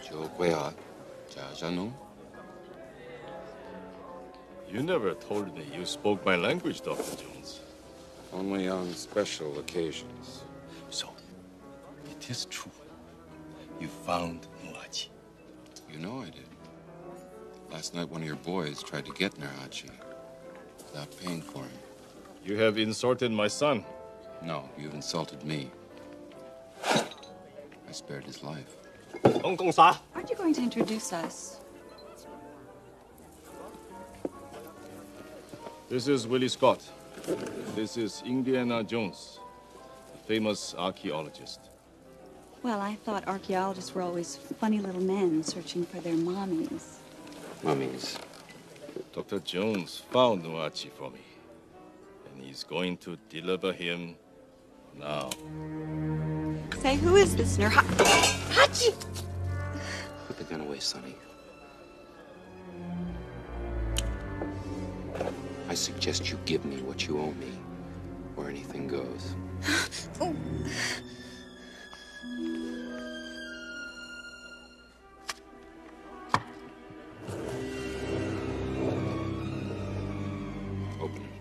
You never told me you spoke my language, Dr. Jones. Only on special occasions. So, it is true. You found Nuachi. You know I did. Last night, one of your boys tried to get Narachi without paying for him. You have insulted my son. No, you've insulted me. I spared his life. Aren't you going to introduce us? This is Willie Scott. This is Indiana Jones, the famous archaeologist. Well, I thought archaeologists were always funny little men searching for their mommies. Mummies. Dr. Jones found Nuachi for me, and he's going to deliver him now. Say, who is this Hachi? Put the gun away, Sonny. I suggest you give me what you owe me, or anything goes. Oh. Open it.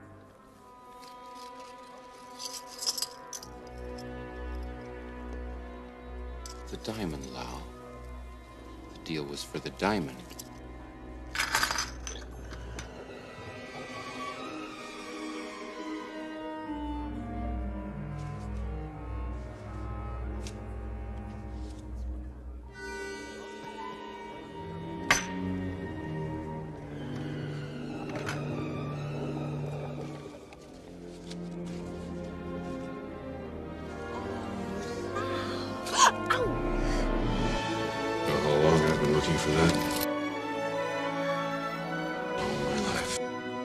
The diamond, Lau. The deal was for the diamond. For that all my life.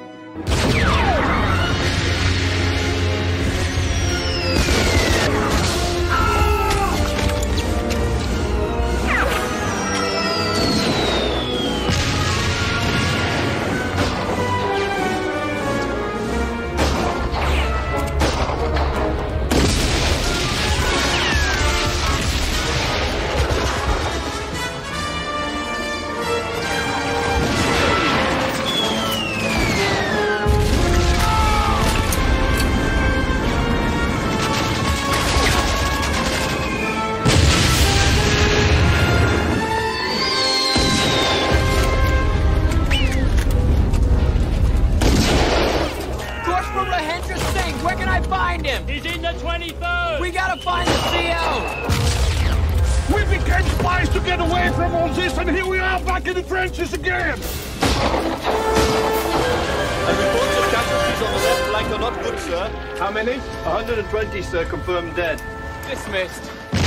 He's in the 23rd! We gotta find the CO! We became spies to get away from all this, and here we are back in the trenches again! The reports of casualties on the left flank are not good, sir. How many? 120, sir, confirmed dead. Dismissed.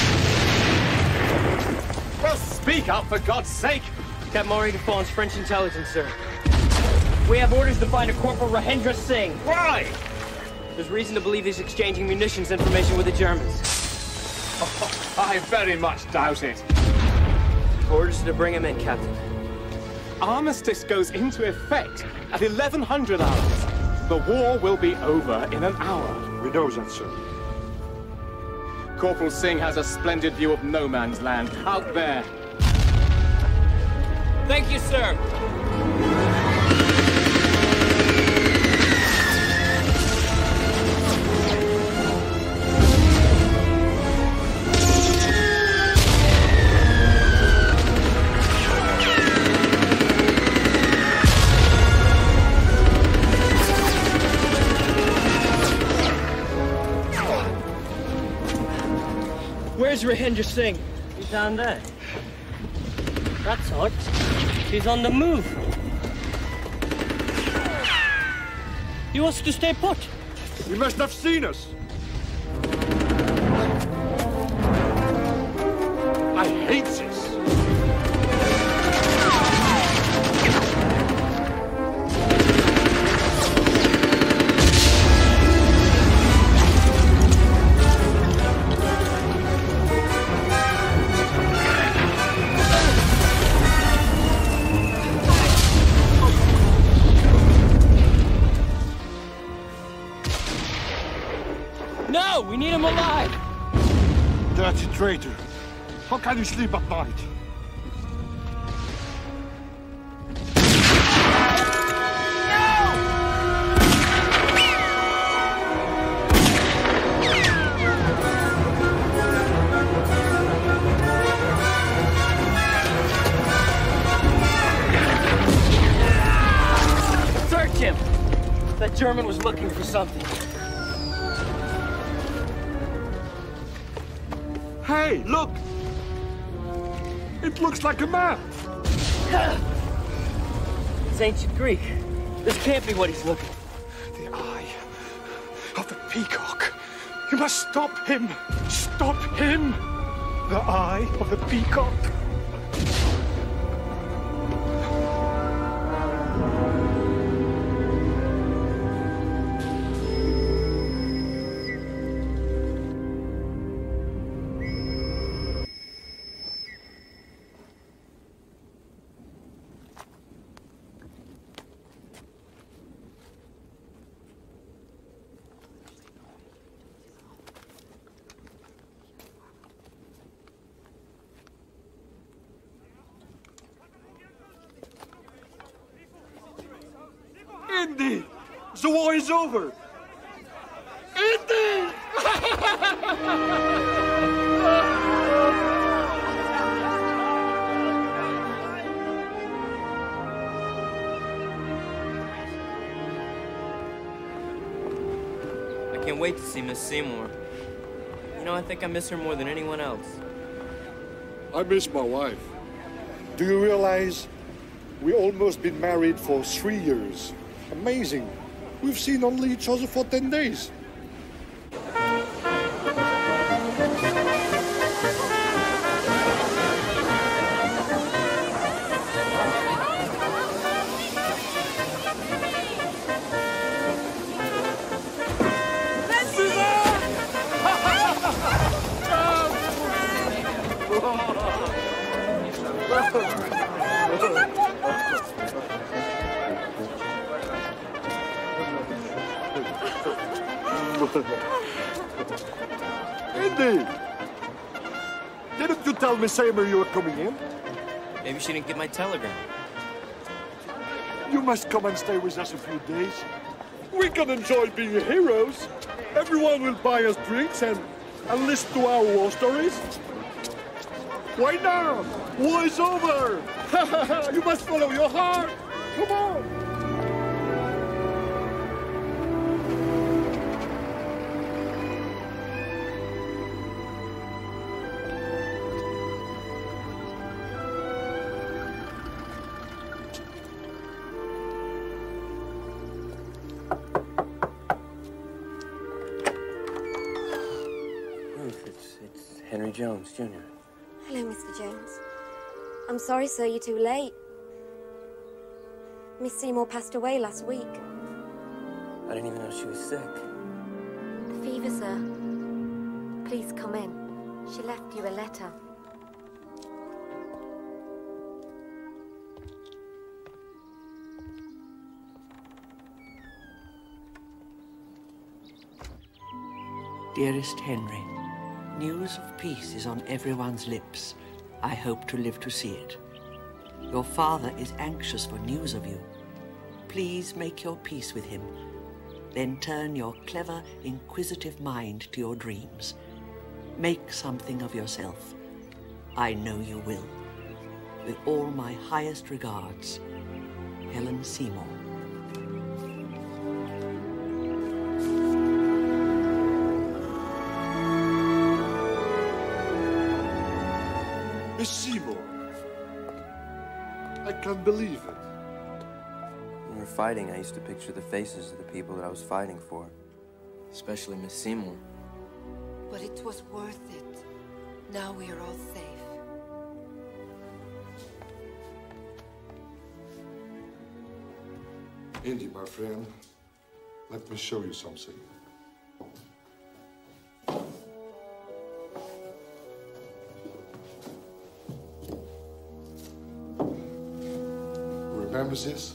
Well, speak up, for God's sake! Captain Henri Defon's French intelligence, sir. We have orders to find a Corporal Rahendra Singh. Why? There's reason to believe he's exchanging munitions information with the Germans. Oh, I very much doubt it. Orders to bring him in, Captain. Armistice goes into effect at 1100 hours. The war will be over in an hour. We know that, sir. Corporal Singh has a splendid view of no man's land out there. Thank you, sir. Where's Rahendra Singh? He's down there. That's odd. He's on the move. He wants to stay put. He must have seen us. I hate this. No, we need him alive. Dirty traitor. How can you sleep at night? German was looking for something. Hey, look! It looks like a map. It's ancient Greek. This can't be what he's looking for. The eye of the peacock. You must stop him. Stop him. The eye of the peacock. Indy! The war is over! Indy! I can't wait to see Miss Seymour. You know, I think I miss her more than anyone else. I miss my wife. Do you realize we almost been married for 3 years? Amazing. We've seen only each other for 10 days. Indy! Didn't you tell Miss Seymour you were coming in? Maybe she didn't get my telegram. You must come and stay with us a few days. We can enjoy being heroes. Everyone will buy us drinks and listen to our war stories. Why not? War is over! You must follow your heart! Come on! It's Henry Jones, Jr. Hello, Mr. Jones. I'm sorry, sir, you're too late. Miss Seymour passed away last week. I didn't even know she was sick. A fever, sir. Please come in. She left you a letter. Dearest Henry, news of peace is on everyone's lips. I hope to live to see it. Your father is anxious for news of you. Please make your peace with him. Then turn your clever, inquisitive mind to your dreams. Make something of yourself. I know you will. With all my highest regards, Helen Seymour. Miss Seymour. I can't believe it. When we were fighting, I used to picture the faces of the people that I was fighting for. Especially Miss Seymour. But it was worth it. Now we are all safe. Indy, my friend, let me show you something. Remember this?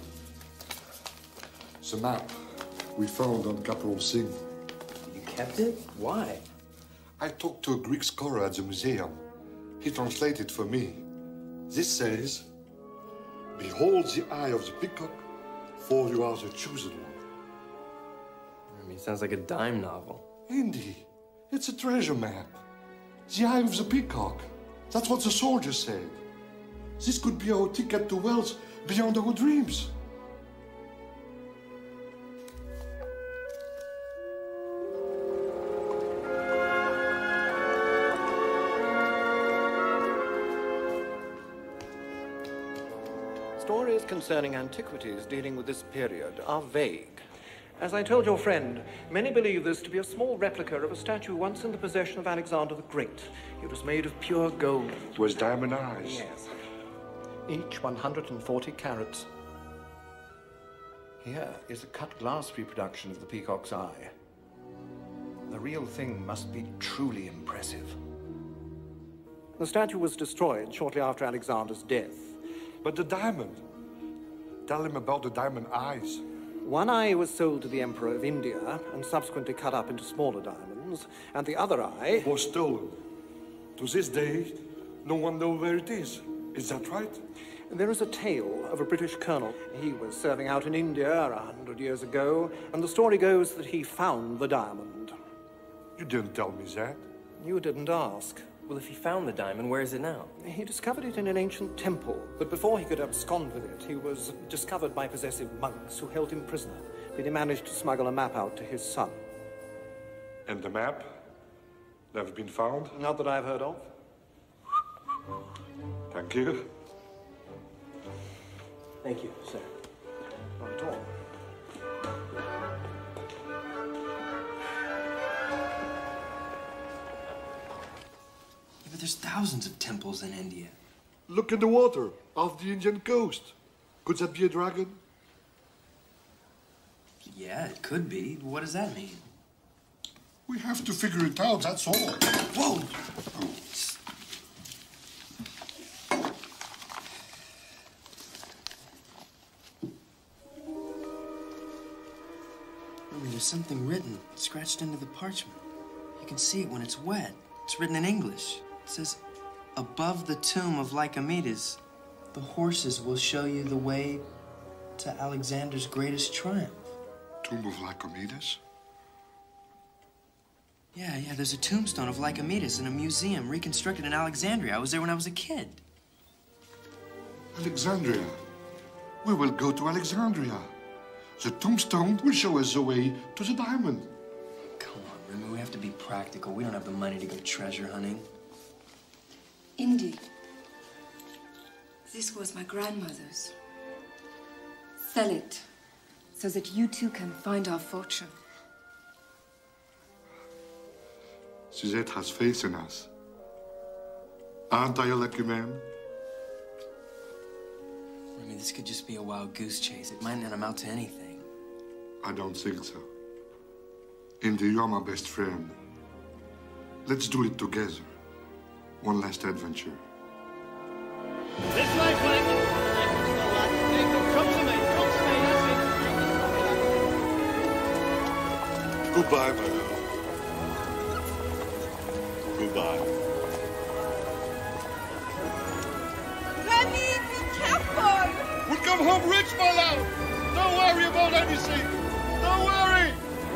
The map we found on Capital Singh. You kept it? Why? I talked to a Greek scholar at the museum. He translated for me. This says, "Behold the eye of the peacock, for you are the chosen one." I mean, it sounds like a dime novel. Indy, it's a treasure map. The eye of the peacock. That's what the soldier said. This could be our ticket to wealth beyond our dreams. stories concerning antiquities dealing with this period are vague. As I told your friend, many believe this to be a small replica of a statue once in the possession of Alexander the Great. It was made of pure gold. It was diamond eyes. Yes. Each 140 carats. Here is a cut glass reproduction of the peacock's eye. The real thing must be truly impressive. The statue was destroyed shortly after Alexander's death. But the diamond? Tell him about the diamond eyes. One eye was sold to the Emperor of India and subsequently cut up into smaller diamonds, and the other eye was stolen. To this day, no one knows where it is. Is that right? There is a tale of a British colonel. He was serving out in India 100 years ago, and the story goes that he found the diamond. You didn't tell me that. You didn't ask. Well, if he found the diamond, where is it now? He discovered it in an ancient temple, but before he could abscond with it, he was discovered by possessive monks who held him prisoner. But he managed to smuggle a map out to his son. And the map? Never been found? Not that I've heard of. Thank you. Thank you, sir. Not at all. But there's thousands of temples in India. Look in the water off the Indian coast. Could that be a dragon? Yeah, it could be. What does that mean? We have to figure it out, that's all. Whoa! There's something written, scratched into the parchment. You can see it when it's wet. It's written in English. It says, above the tomb of Lycomedes, the horses will show you the way to Alexander's greatest triumph. Tomb of Lycomedes? Yeah, there's a tombstone of Lycomedes in a museum reconstructed in Alexandria. I was there when I was a kid. Alexandria. We will go to Alexandria. The tombstone will show us the way to the diamond. Come on, Remy, we have to be practical. We don't have the money to go treasure hunting. Indy, this was my grandmother's. Sell it, so that you two can find our fortune. Suzette has faith in us. Aren't I a lucky man? Remy, this could just be a wild goose chase. It might not amount to anything. I don't think so. Indy, you're my best friend. Let's do it together. One last adventure. This way, Frank. Come to me, that's it. Goodbye, my love. Goodbye. Remy, be careful! We'll come home rich, my love! Don't worry about anything! Don't worry!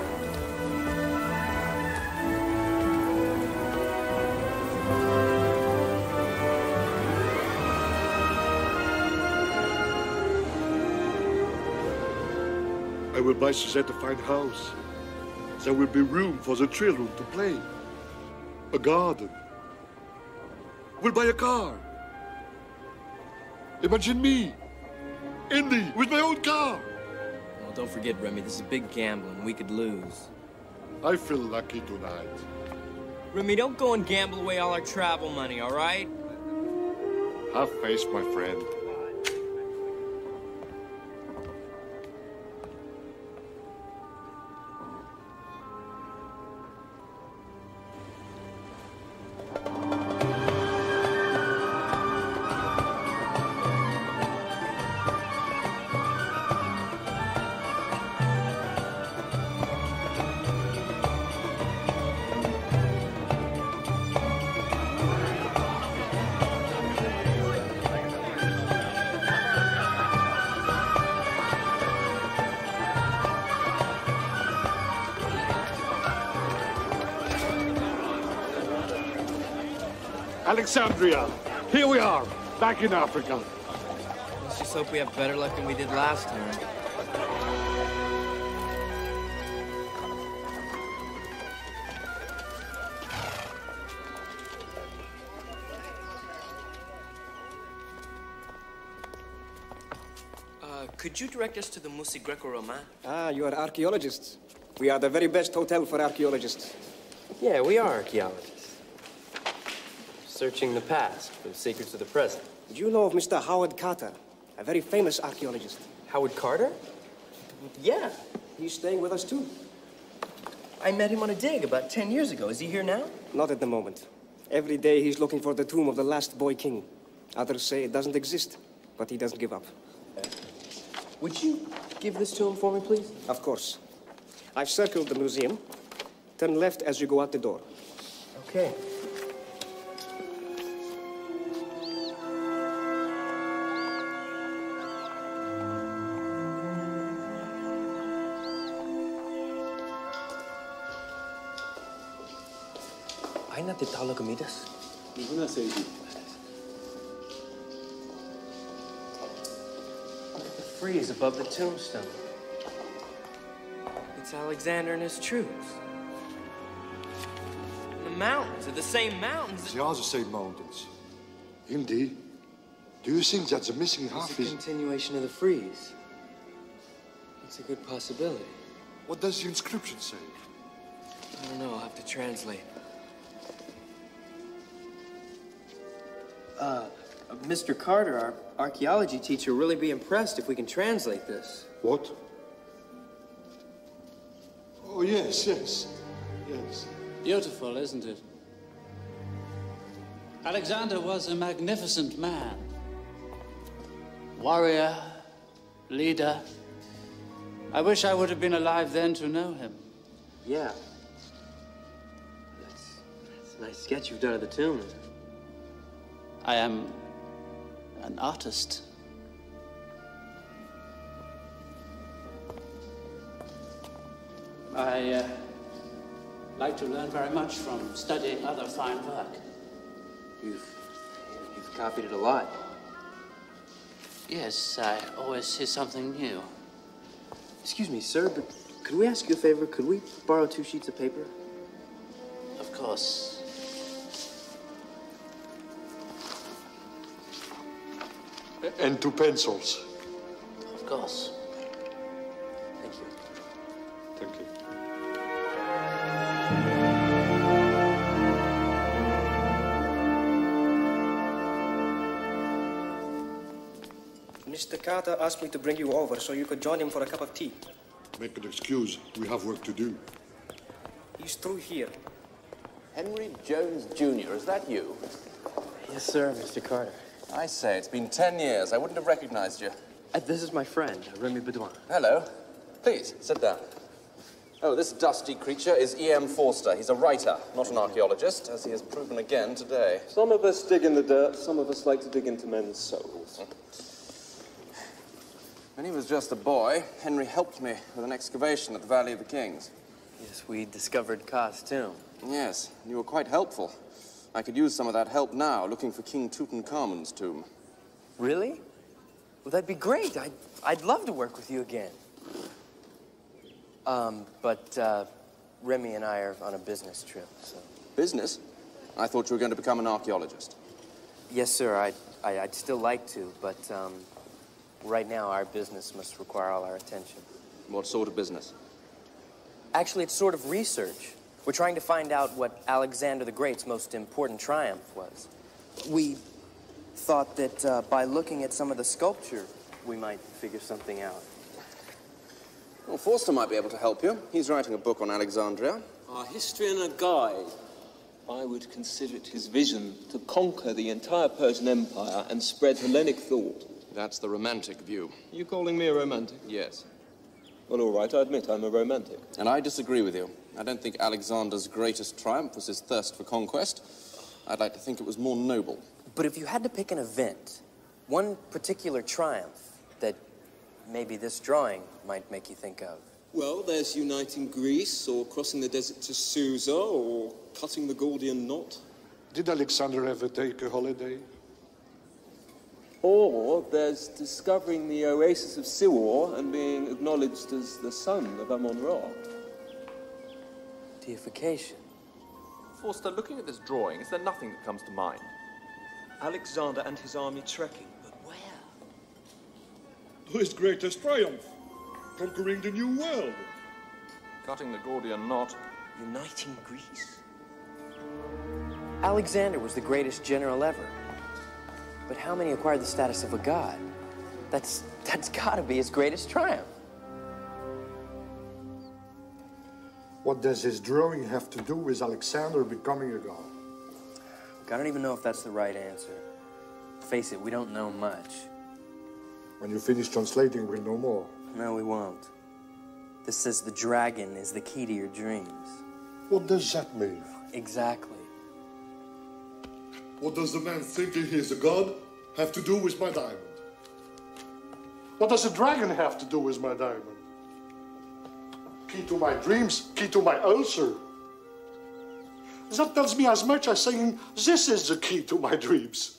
I will buy Suzette a fine house. There will be room for the children to play. A garden. We'll buy a car. Imagine me, Indy, with my own car. Well, don't forget, Remy, this is big gambling. We could lose. I feel lucky tonight. Remy, don't go and gamble away all our travel money, all right? Have faith, my friend. Alexandria. Here we are, back in Africa. Let's just hope we have better luck than we did last time. Could you direct us to the Musée Greco-Roman? Ah, you are archaeologists. We are the very best hotel for archaeologists. Yeah, we are archaeologists. Searching the past for the secrets of the present. Do you know of Mr. Howard Carter, a very famous archaeologist? Howard Carter? Yeah. He's staying with us, too. I met him on a dig about 10 years ago. Is he here now? Not at the moment. Every day he's looking for the tomb of the last boy king. Others say it doesn't exist, but he doesn't give up. Would you give this to him for me, please? Of course. I've circled the museum. Turn left as you go out the door. Okay. Ay, natitalo comidas. Ninguna se dice. The frieze above the tombstone. It's Alexander and his troops. And the mountains are the same mountains. They are the same mountains. Indeed. Do you think that the missing half It's a continuation of the frieze. It's a good possibility. What does the inscription say? I don't know, I'll have to translate. Mr. Carter, our archaeology teacher, will really be impressed if we can translate this. What? Oh, yes, yes. Yes. Beautiful, isn't it? Alexander was a magnificent man. Warrior, leader. I wish I would have been alive then to know him. Yeah. That's a nice sketch you've done of the tomb, isn't it? I am an artist. I like to learn very much from studying other fine work. You've copied it a lot. Yes, I always see something new. Excuse me, sir, but could we ask you a favor? Could we borrow 2 sheets of paper? Of course. And 2 pencils. Of course. Thank you. Thank you. Mr. Carter asked me to bring you over so you could join him for a cup of tea. Make an excuse. We have work to do. He's through here. Henry Jones, Jr., is that you? Yes, sir, Mr. Carter. I say, it's been 10 years. I wouldn't have recognized you. This is my friend, Remy Bedouin. Hello. Please, sit down. Oh, this dusty creature is E.M. Forster. He's a writer, not an archaeologist, as he has proven again today. Some of us dig in the dirt, some of us like to dig into men's souls. When he was just a boy, Henry helped me with an excavation at the Valley of the Kings. Yes, we discovered Ka's tomb. Yes, you were quite helpful. I could use some of that help now, looking for King Tutankhamun's tomb. Really? Well, that'd be great. I'd love to work with you again. But Remy and I are on a business trip, so... Business? I thought you were going to become an archaeologist. Yes, sir, I'd still like to, but, right now our business must require all our attention. What sort of business? Actually, it's sort of research. We're trying to find out what Alexander the Great's most important triumph was. We thought that by looking at some of the sculpture, we might figure something out. Well, Forster might be able to help you. He's writing a book on Alexandria. Our history and a guide. I would consider it his vision to conquer the entire Persian Empire and spread Hellenic thought. That's the romantic view. You calling me a romantic? Yes. Well, all right, I admit I'm a romantic. And I disagree with you. I don't think Alexander's greatest triumph was his thirst for conquest. I'd like to think it was more noble. But if you had to pick an event, one particular triumph that maybe this drawing might make you think of. Well, there's uniting Greece, or crossing the desert to Susa, or cutting the Gordian knot. Did Alexander ever take a holiday? Or there's discovering the oasis of Siwar and being acknowledged as the son of Amon-Ra. Deification. Forster, looking at this drawing, is there nothing that comes to mind? Alexander and his army trekking. But where? to his greatest triumph, conquering the New World. Cutting the Gordian knot. Uniting Greece? Alexander was the greatest general ever. But how many acquired the status of a god? That's gotta be his greatest triumph. What does his drawing have to do with Alexander becoming a god? I don't even know if that's the right answer. Face it, we don't know much. When you finish translating, we'll know more. No, we won't. This says the dragon is the key to your dreams. What does that mean? Exactly. What does the man thinking he is a god have to do with my diamond? What does the dragon have to do with my diamond? Key to my dreams, key to my ulcer. That tells me as much as saying, this is the key to my dreams.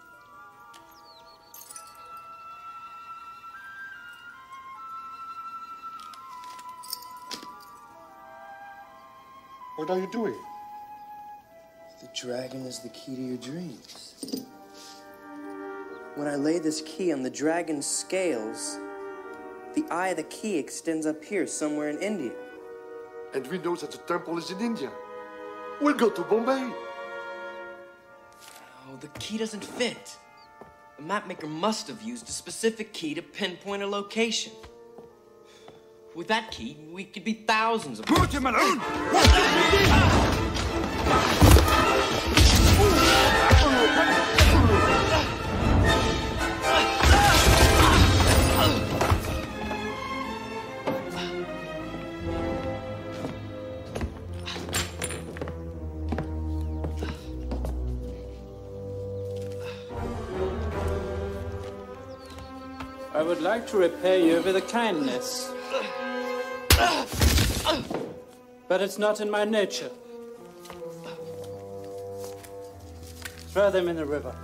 What are you doing? The dragon is the key to your dreams. When I lay this key on the dragon's scales, the eye of the key extends up here, somewhere in India. And we know that the temple is in India. We'll go to Bombay. Oh, the key doesn't fit. The mapmaker must have used a specific key to pinpoint a location. With that key, we could be thousands of... Put him alone! I would like to repay you with a kindness. But it's not in my nature. Throw them in the river.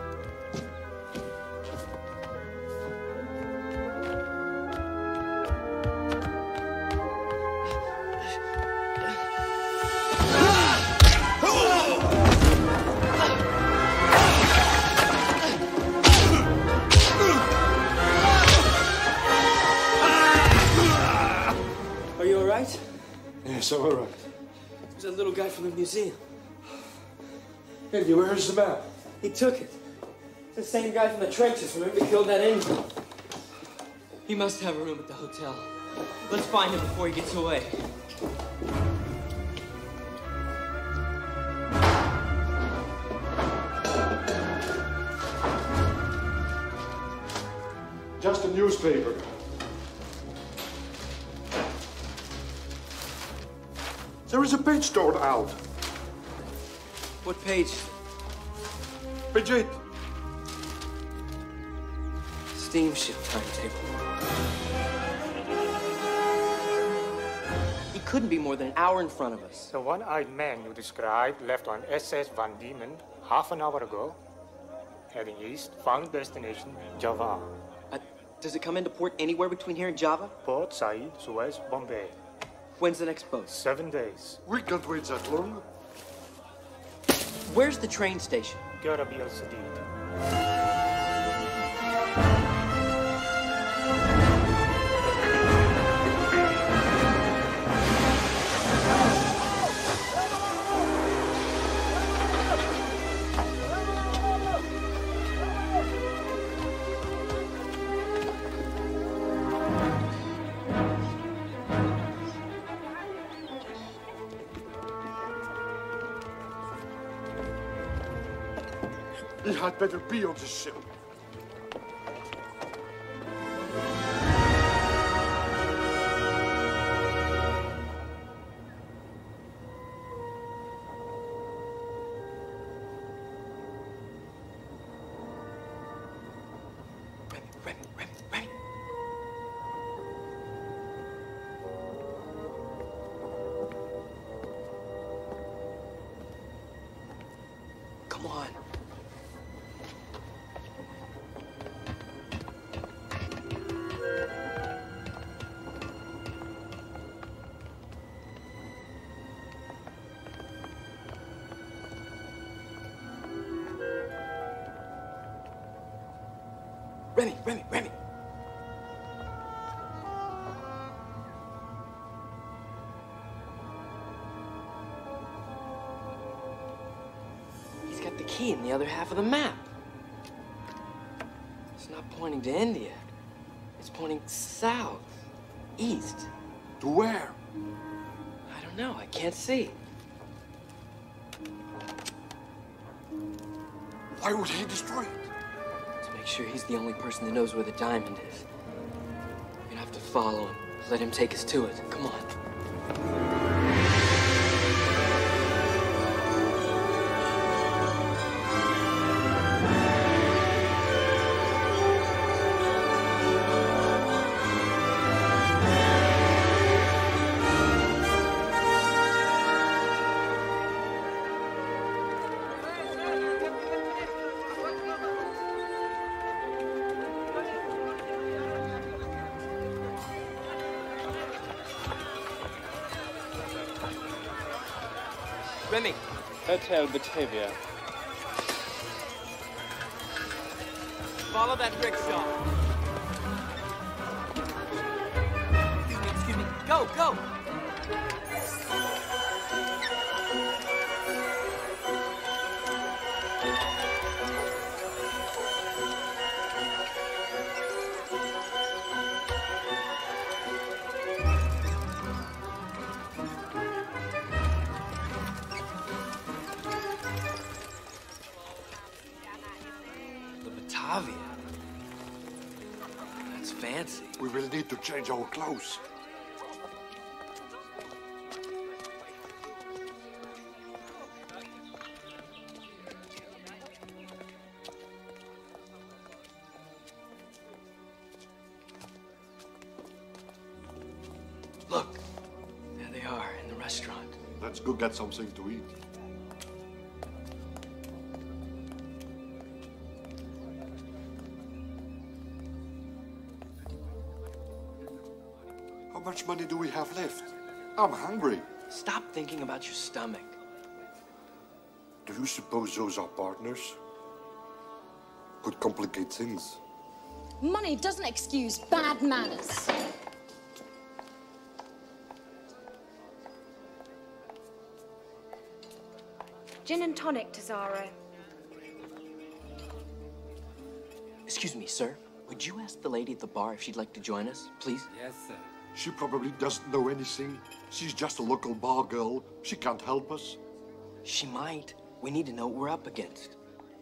Are you all right? Yes, I'm all right. There's a little guy from the museum. Andy, where's the map? He took it. It's the same guy from the trenches, remember, he killed that Indian. He must have a room at the hotel. Let's find him before he gets away. Just a newspaper. There is a page torn out. What page? Page 8. Steamship timetable. He couldn't be more than an hour in front of us. The one-eyed man you described left on SS Van Diemen half an hour ago. Heading east, found destination Java. Does it come into port anywhere between here and Java? Port Said, Suez, Bombay. When's the next boat? 7 days. We can't wait that long. Where's the train station? Garab el-Sadid. He had better be on the ship. Remy. Come on. Remy. the key in the other half of the map. It's not pointing to India. It's pointing south, east. To where? I don't know. I can't see. Why would he destroy it? To make sure he's the only person that knows where the diamond is. We're gonna have to follow him. Let him take us to it. Come on. Remy. Hotel Batavia. Follow that rickshaw. Excuse me. Go, go. That's fancy. We will need to change our clothes. Look, there they are in the restaurant. Let's go get something to eat. How much money do we have left? I'm hungry. Stop thinking about your stomach. Do you suppose those are partners? Could complicate things. Money doesn't excuse bad manners. Gin and tonic, Tesoro. Excuse me, sir. Would you ask the lady at the bar if she'd like to join us, please? Yes, sir. She probably doesn't know anything. She's just a local bar girl. She can't help us. She might. We need to know what we're up against.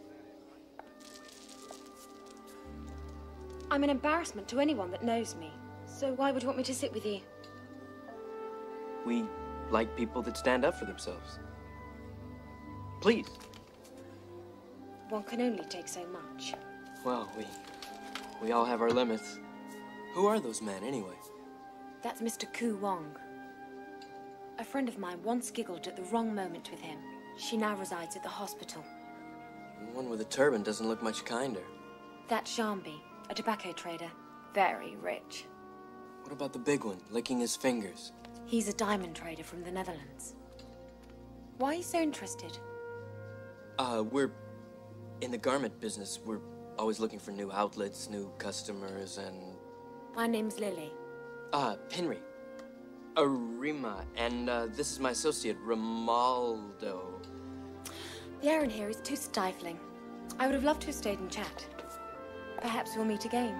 I'm an embarrassment to anyone that knows me. So why would you want me to sit with you? We like people that stand up for themselves. Please. One can only take so much. Well, we all have our limits. Who are those men, anyway? That's Mr. Ku Wong. A friend of mine once giggled at the wrong moment with him. She now resides at the hospital. The one with a turban doesn't look much kinder. That's Shambi, a tobacco trader. Very rich. What about the big one, licking his fingers? He's a diamond trader from the Netherlands. Why are you so interested? We're in the garment business. We're always looking for new outlets, new customers, and... My name's Lily. Penry. Rima, and this is my associate, Romaldo. The air in here is too stifling. I would have loved to have stayed and chat. Perhaps we'll meet again.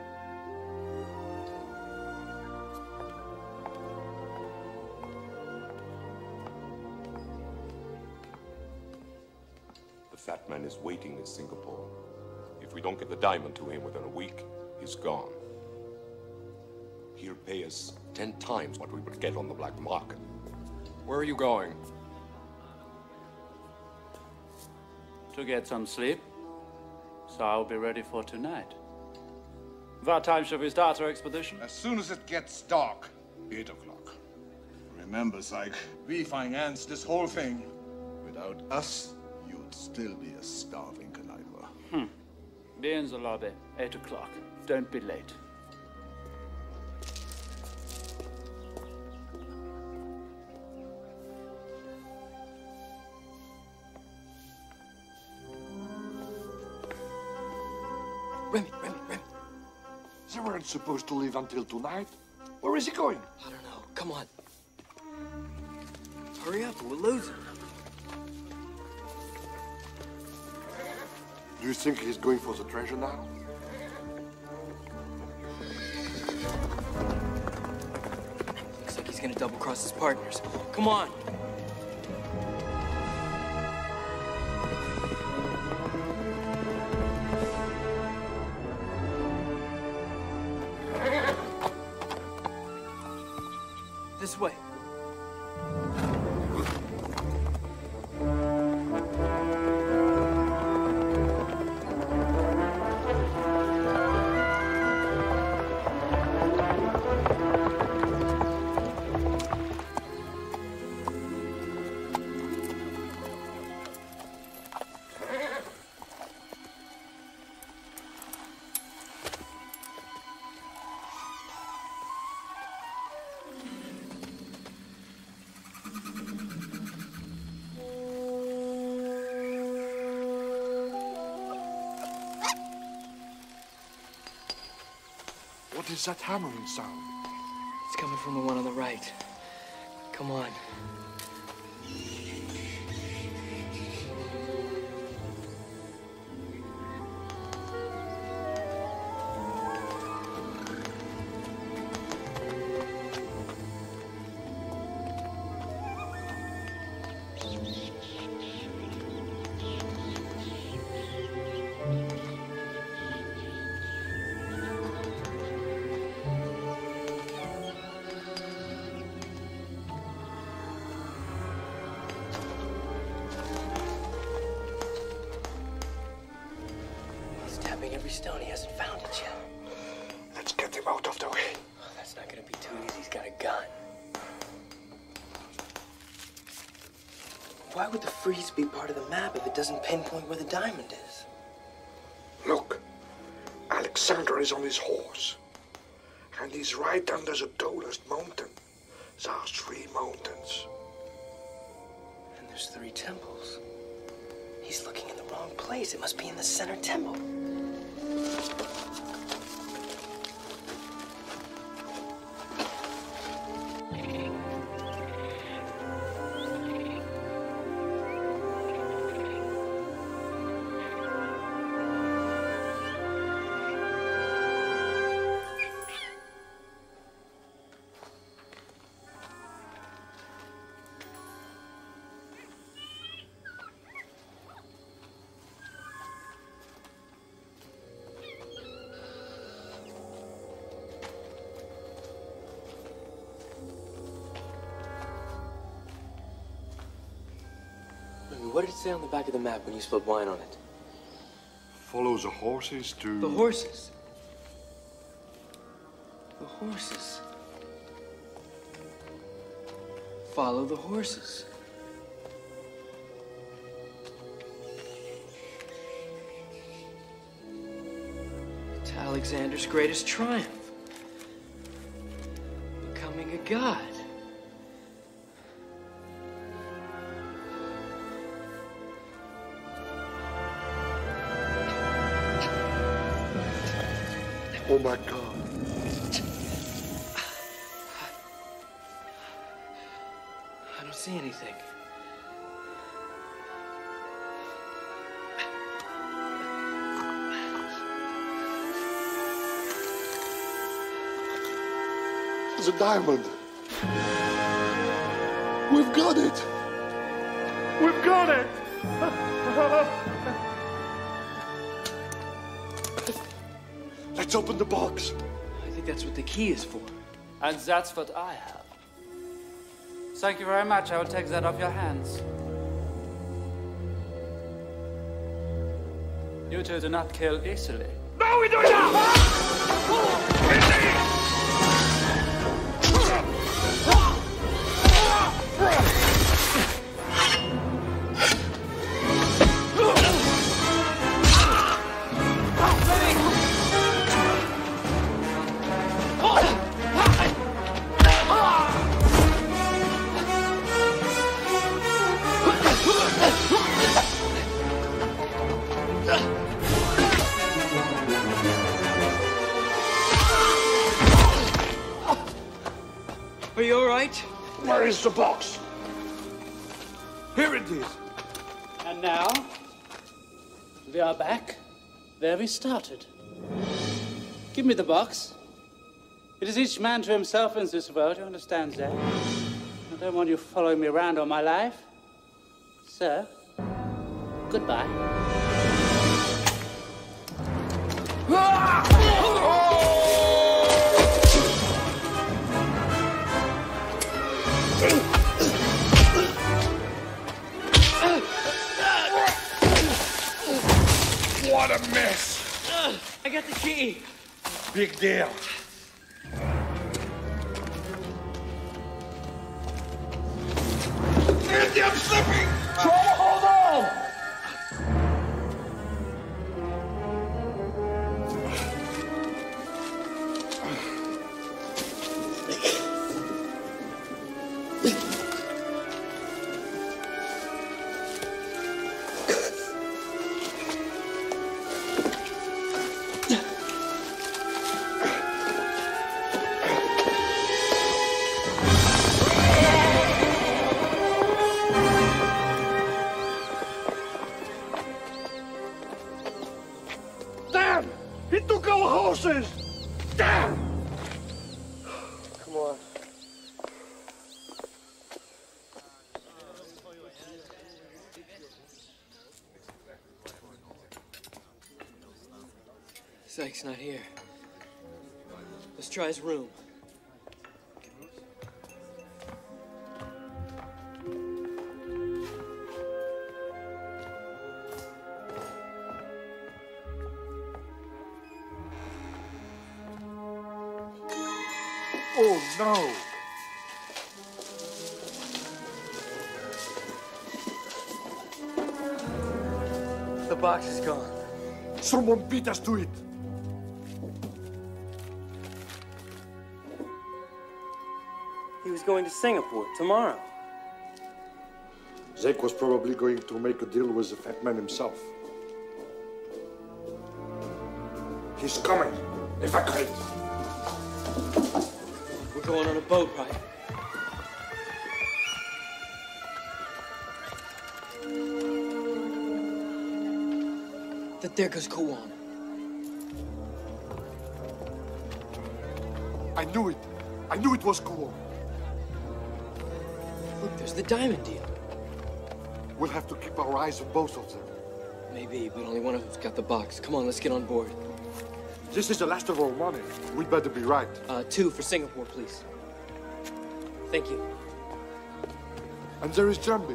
The fat man is waiting in Singapore. If we don't get the diamond to him within a week, he's gone. He'll pay us 10 times what we would get on the black market. Where are you going? To get some sleep. So I'll be ready for tonight. What time shall we start our expedition? As soon as it gets dark. 8 o'clock. Remember, Syke, we financed this whole thing. Without us, you'd still be a starving conniver. Be in the lobby. 8 o'clock. Don't be late. Remy. They weren't supposed to leave until tonight. Where is he going? I don't know. Come on. Hurry up, we'll lose him. Do you think he's going for the treasure now? Looks like he's gonna double-cross his partners. Come on! This way. What is that hammering sound? It's coming from the one on the right. Come on. Every stone, he hasn't found it yet. Let's get him out of the way. Oh, that's not gonna be too easy. He's got a gun. Why would the frieze be part of the map if it doesn't pinpoint where the diamond is? Look, Alexander is on his horse. And he's right under the tallest mountain. There are 3 mountains. And there's 3 temples. He's looking in the wrong place. It must be in the center temple. What did it say on the back of the map when you spilled wine on it? Follow the horses to... The horses? The horses. Follow the horses. To Alexander's greatest triumph. Becoming a god. Oh my God. I don't see anything. The diamond. We've got it. We've got it. Let's open the box. I think that's what the key is for. And that's what I have. Thank you very much. I will take that off your hands. You two do not kill easily. No, we do not! Are you all right? Where is the box? Here it is. And now, We are back where we started. Give me the box. It is each man to himself in this world, you understand that? I don't want you following me around all my life. So, goodbye. What a mess! I got the key. Big deal. Andy, I'm slipping! Try to hold on! Damn! He took our horses! Damn! Come on. Sykes not here. Let's try his room. Oh, no! The box is gone. Someone beat us to it! He was going to Singapore tomorrow. Zeke was probably going to make a deal with the fat man himself. He's coming. Evacuate. We're going on a boat ride. There goes Kuwan. I knew it. I knew it was cool. Look, there's the diamond deal. We'll have to keep our eyes on both of them. Maybe, but only one of them's got the box. Come on, let's get on board. This is the last of our money. We'd better be right. 2 for Singapore, please. Thank you. And there is Jambi.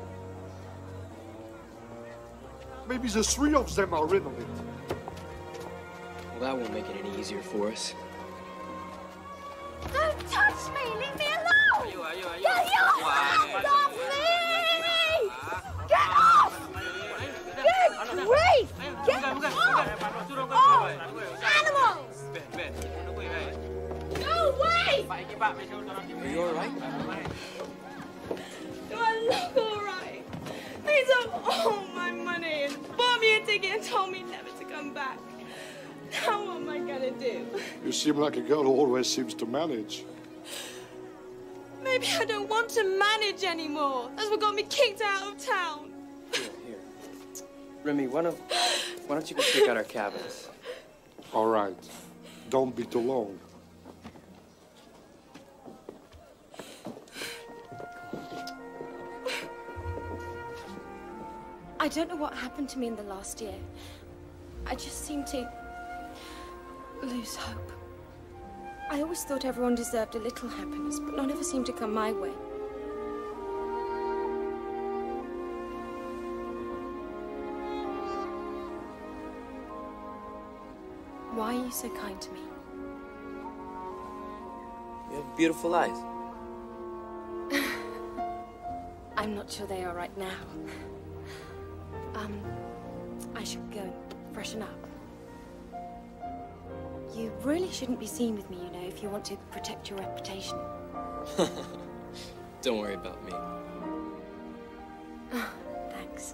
Maybe the 3 of them are in on it. Well, that won't make it any easier for us. Don't touch me! Leave me alone! Get your hands off me! Get off! Good grief! Get off! Oh! Animals! Go away! Are you all right? Do I look all right? They took all my money and bought me a ticket and told me never to come back. Now what am I gonna do? You seem like a girl who always seems to manage. Maybe I don't want to manage anymore. That's what got me kicked out of town. Here. Remy, why don't you go check out our cabins? All right. Don't be too long. I don't know what happened to me in the last year. I just seem to lose hope. I always thought everyone deserved a little happiness, but none ever seemed to come my way. Why are you so kind to me? You have beautiful eyes. I'm not sure they are right now. I should go and freshen up. You really shouldn't be seen with me, you know, if you want to protect your reputation. Don't worry about me. Thanks.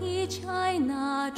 sweet china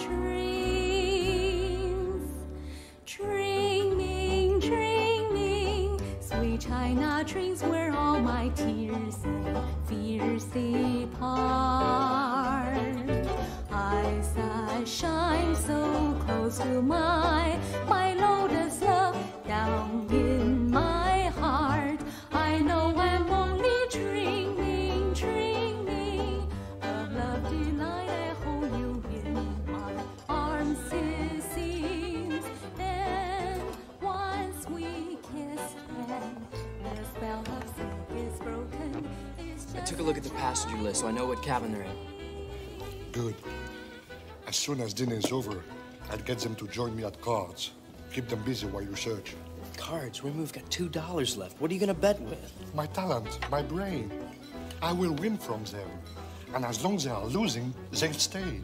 trains, dreaming, dreaming, sweet china trains where all my tears and fears depart. Eyes that shine so close to my lotus love down in my heart. I know I'm only dreaming, dreaming of love delight. I hold you in my arms, it seems. Then once we kiss, and the spell of silk is broken. I took a look at the passenger list, so I know what cabin they're in. Good. As soon as dinner is over, I'll get them to join me at cards. Keep them busy while you search. Cards? We've got $2 left. What are you gonna bet with? My talent, my brain. I will win from them. And as long as they are losing, they'll stay.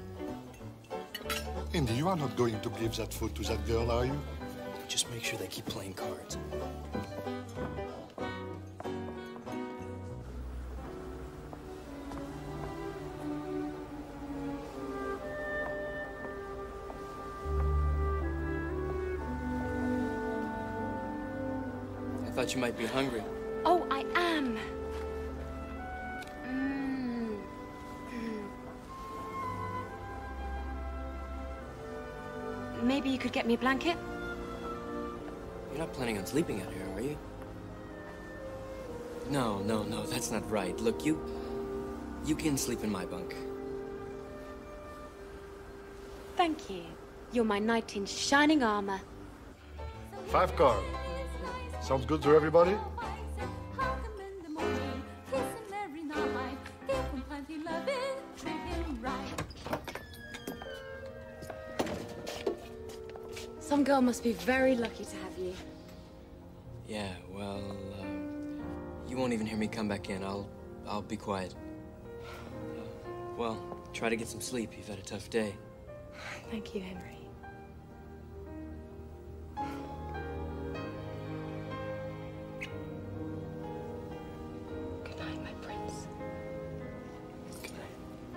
Indy, you are not going to give that food to that girl, are you? Just make sure they keep playing cards. I thought you might be hungry. Oh, I am. Maybe you could get me a blanket? You're not planning on sleeping out here, are you? No, that's not right. Look, you can sleep in my bunk. Thank you. You're my knight in shining armor. 5 cards. Sounds good to everybody? Some girl must be very lucky to have you. Yeah, well, you won't even hear me come back in. I'll be quiet. Well, try to get some sleep. You've had a tough day. Thank you, Henry. Good night, my prince. Good night.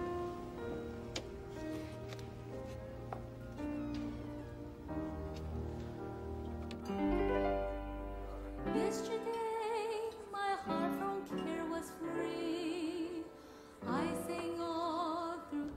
Yesterday, my heart from care was free. I sang all through.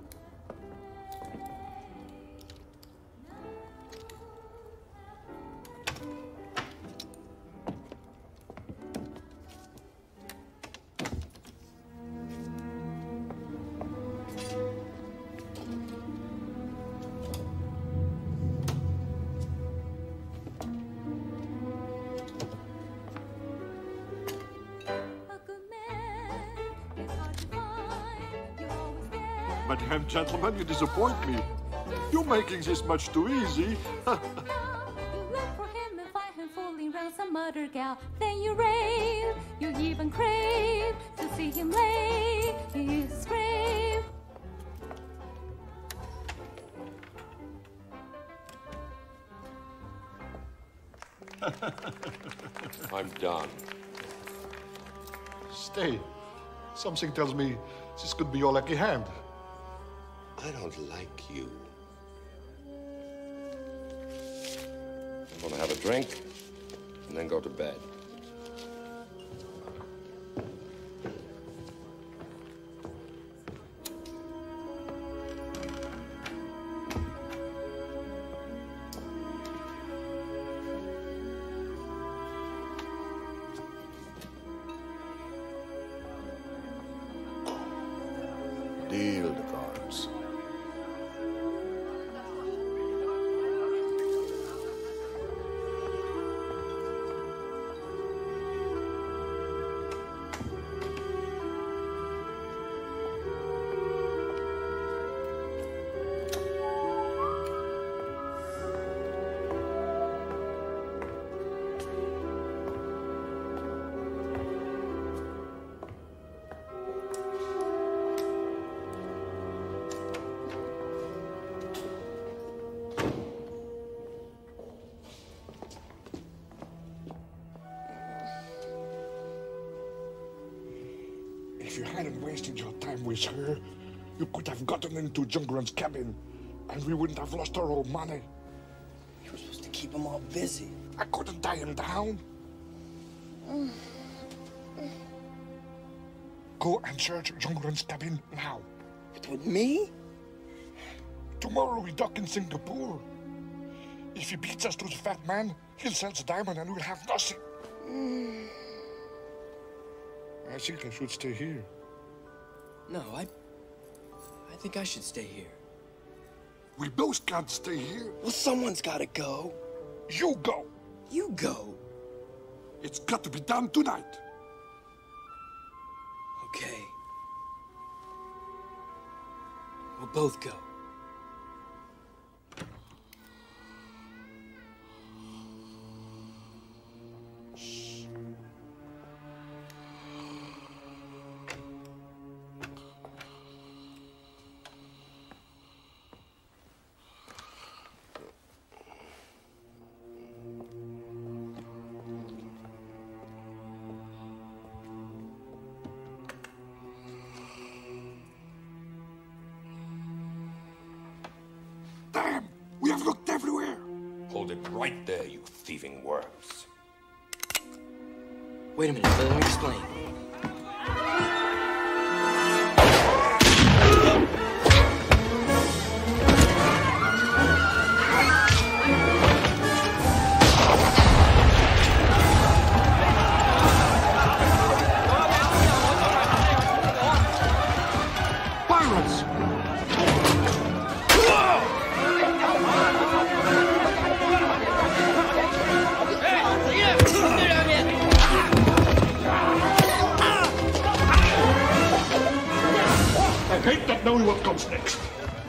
Madame, gentlemen, you disappoint me. You're making this much too easy. You look for him and find him fooling around some other gal. Then you rave, you even crave to see him lay in his grave. I'm done. Stay. Something tells me this could be your lucky hand. I don't like you. I'm gonna have a drink and then go to bed. Deal the cards. If you hadn't wasted your time with her, You could have gotten into Jungran's cabin, and we wouldn't have lost our old money. You were supposed to keep him all busy. I couldn't tie him down. Go and search Jungran's cabin now. With me? Tomorrow we dock in Singapore. If he beats us to the fat man, he'll sell the diamond and we'll have nothing. I think I should stay here. No, I think I should stay here. We both can't stay here. Well, someone's gotta go. You go. You go. It's got to be done tonight. Okay. We'll both go. Damn! We have looked everywhere! Hold it right there, you thieving worms. Wait a minute, let me explain. Pirates! I hate not knowing what comes next.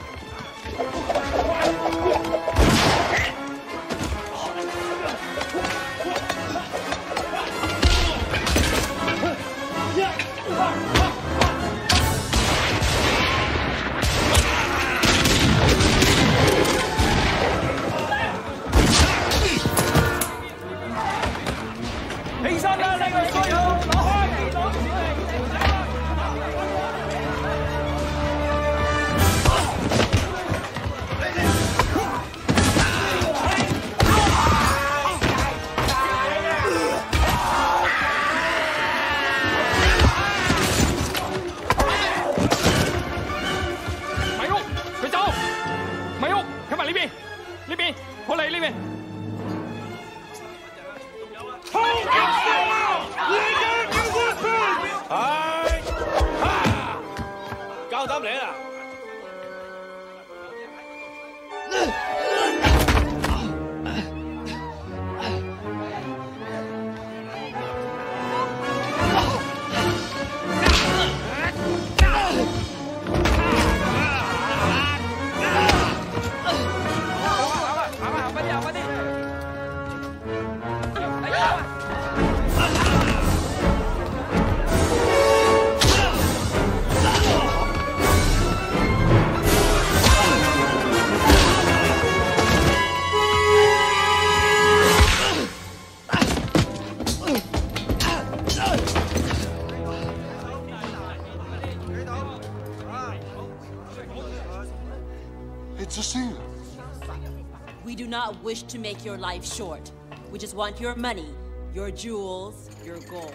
It's a seal. We do not wish to make your life short. We just want your money, your jewels, your gold.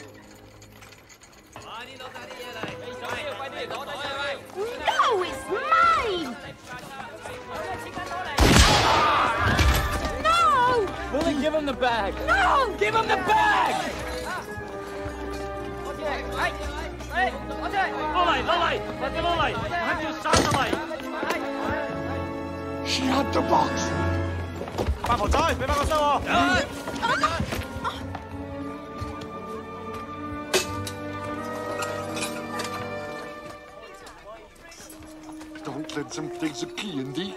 No, it's mine! No! Willie, give him the bag! No! Give him the bag! She had the box! Don't let them take the key, Indy.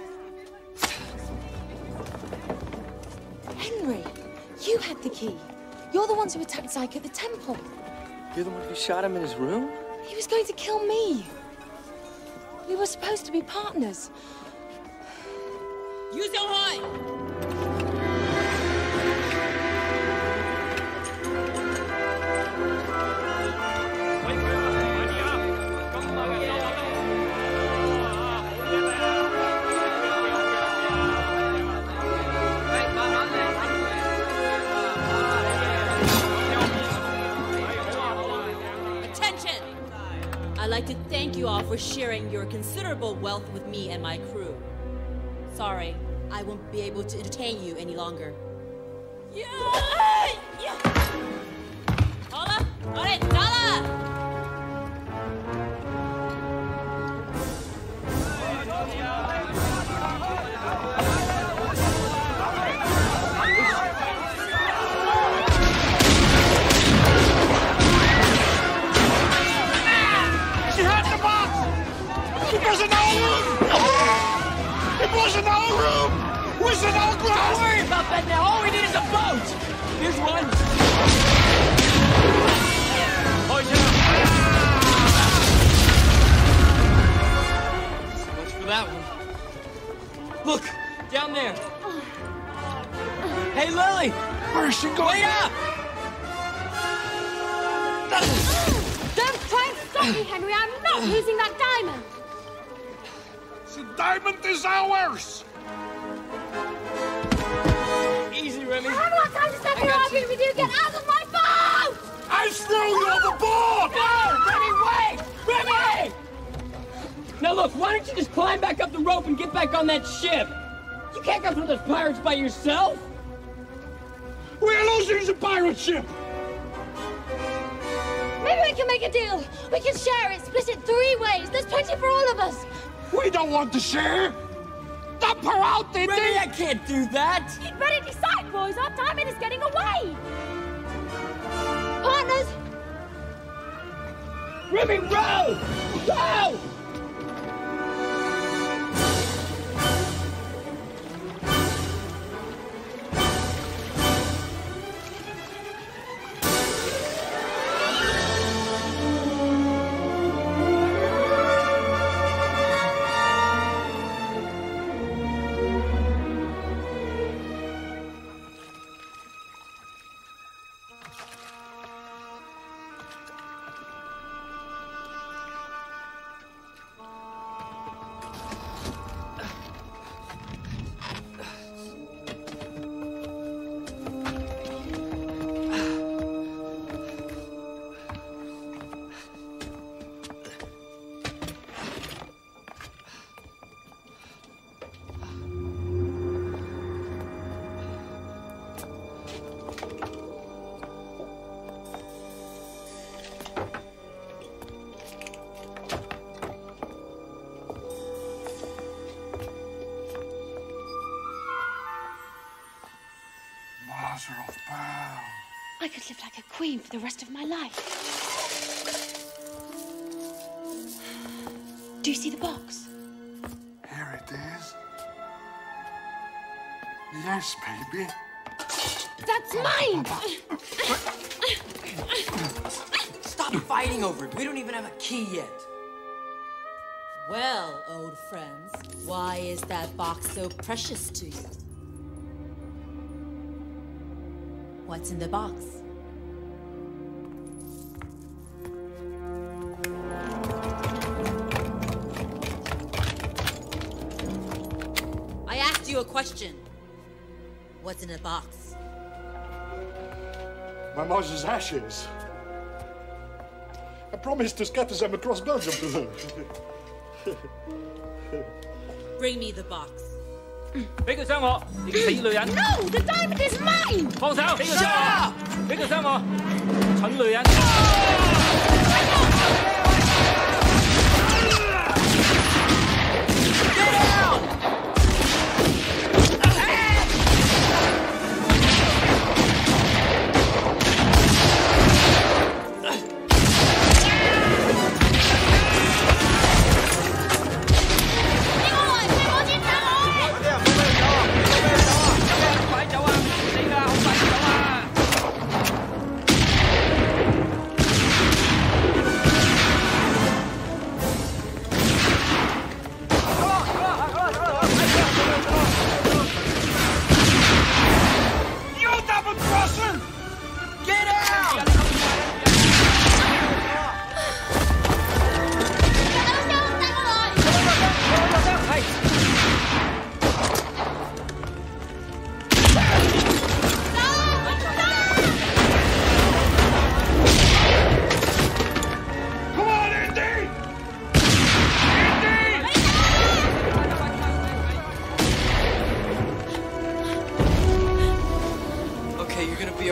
Henry, you had the key. You're the ones who attacked Zyke at the temple. You're the one who shot him in his room? He was going to kill me. We were supposed to be partners. Use your horn! you all for sharing your considerable wealth with me and my crew. Sorry, I won't be able to entertain you any longer. Hola! Alright, Nala! It wasn't our room! It wasn't our room! It wasn't our ground! Don't worry about that now. All we need is a boat! Here's one. So much for that one. Look, down there. Hey, Lily! Where is she going? Wait up! Don't try and stop me, Henry. I'm not losing that diamond. The diamond is ours! Easy, Remy. I haven't got time to stand here arguing with you. Get out of my boat! I throw you overboard! No! Remy, wait! Remy! Now look, why don't you just climb back up the rope and get back on that ship? You can't go through those pirates by yourself! We're losing the pirate ship! Maybe we can make a deal. We can share it, split it 3 ways. There's plenty for all of us. We don't want to share! Dump her out, Didi! Remy, I can't do that! You'd better decide, boys. Our diamond is getting away. Partners! Remy, row! Go! I could live like a queen for the rest of my life. Do you see the box? Here it is. Yes, baby. That's mine! Stop fighting over it. We don't even have a key yet. Well, old friends, why is that box so precious to you? What's in the box? I asked you a question. What's in the box? My mother's ashes. I promised to scatter them across Belgium to them. Bring me the box. 俾佢傷我，你個死女人 No, the diamond is mine! 放手！俾佢傷我！俾佢傷我！蠢女人！ Hey!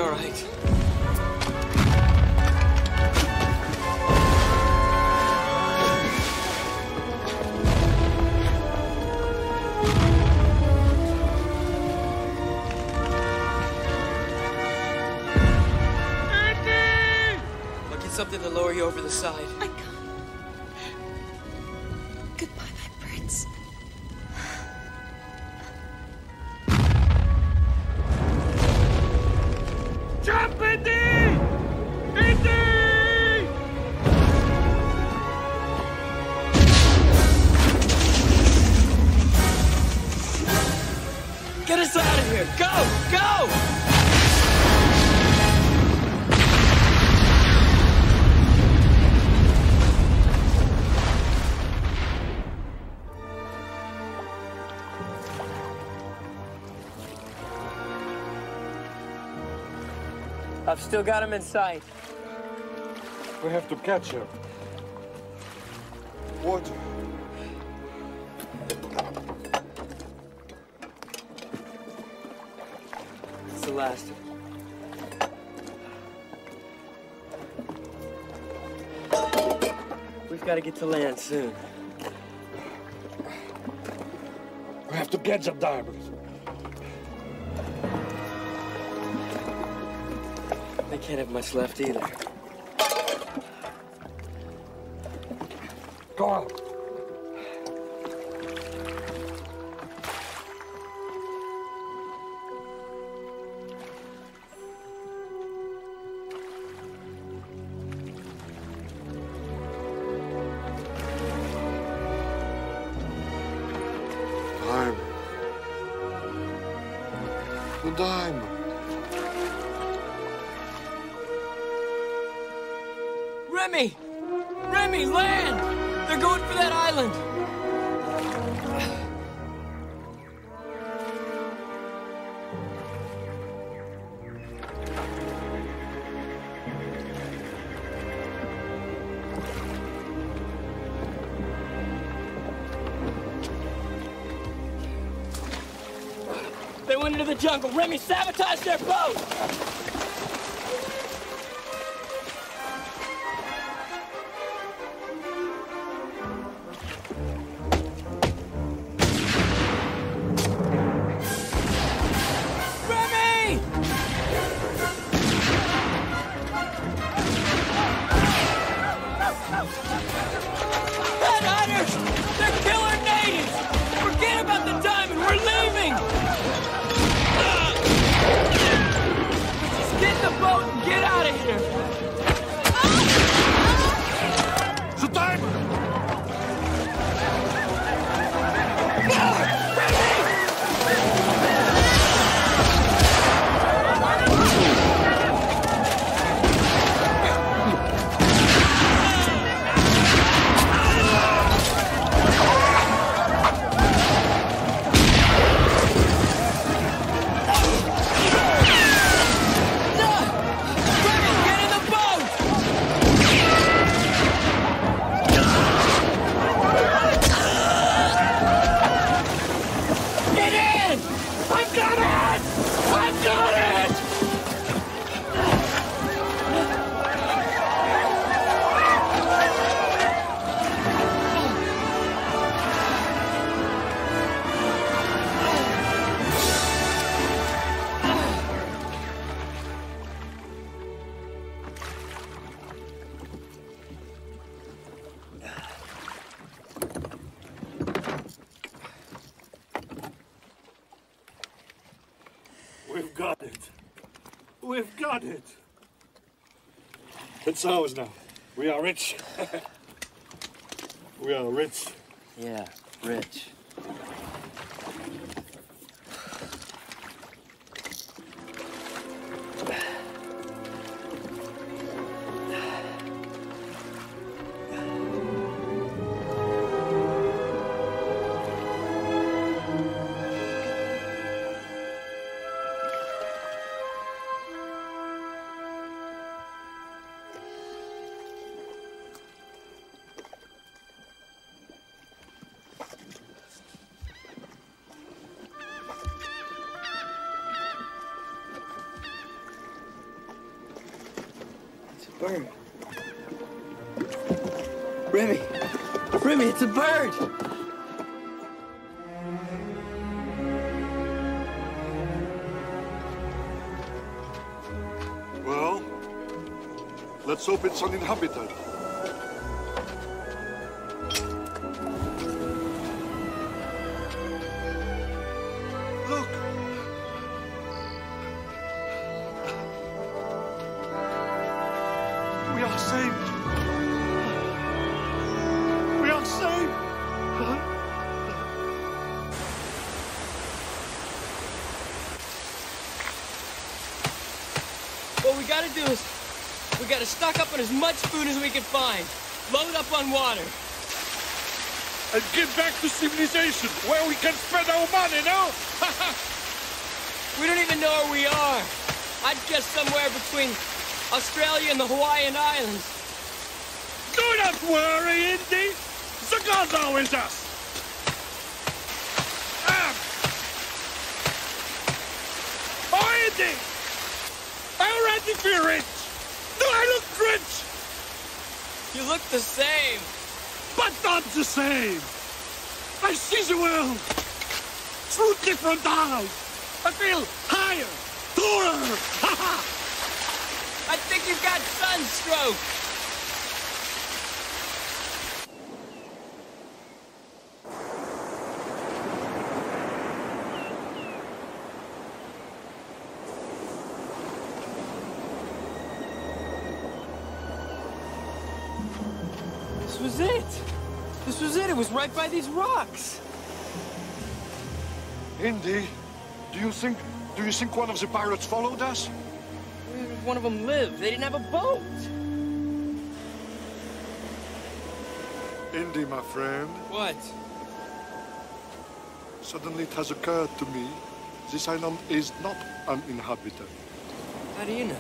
all right. I'll get something to lower you over the side. I can't. Goodbye, my prince. Jump, Indy! Indy! Get us out of here! Go! Go! I've still got him in sight. We have to catch him. Water. It's the last. We've got to get to land soon. We have to get the diamonds. I can't have much left either. Go on. Diamond. The diamond. Remy! Remy, land! They're going for that island! They went into the jungle. Remy, sabotage their boat! We've got it. We've got it. It's ours now. We are rich. We are rich. Yeah, rich. Bird. Remy! Remy, it's a bird! Well, let's hope it's uninhabited. Look! We are saved! We are saved! What we gotta do is, we gotta stock up on as much food as we can find. Load up on water. And get back to civilization, where we can spend our money, no? We don't even know where we are. I'd guess somewhere between Australia and the Hawaiian Islands. Do not worry, Indy. The gods are with us. Oh, Indy! I'm ready to be rich. Do I look rich? You look the same. But not the same. I see the world through different eyes. I feel higher, taller. I think you've got sunstroke. This was it. This was it. It was right by these rocks. Indy, do you think one of the pirates followed us? Where did one of them live? They didn't have a boat. Indy, my friend. What? Suddenly it has occurred to me, this island is not uninhabited. How do you know?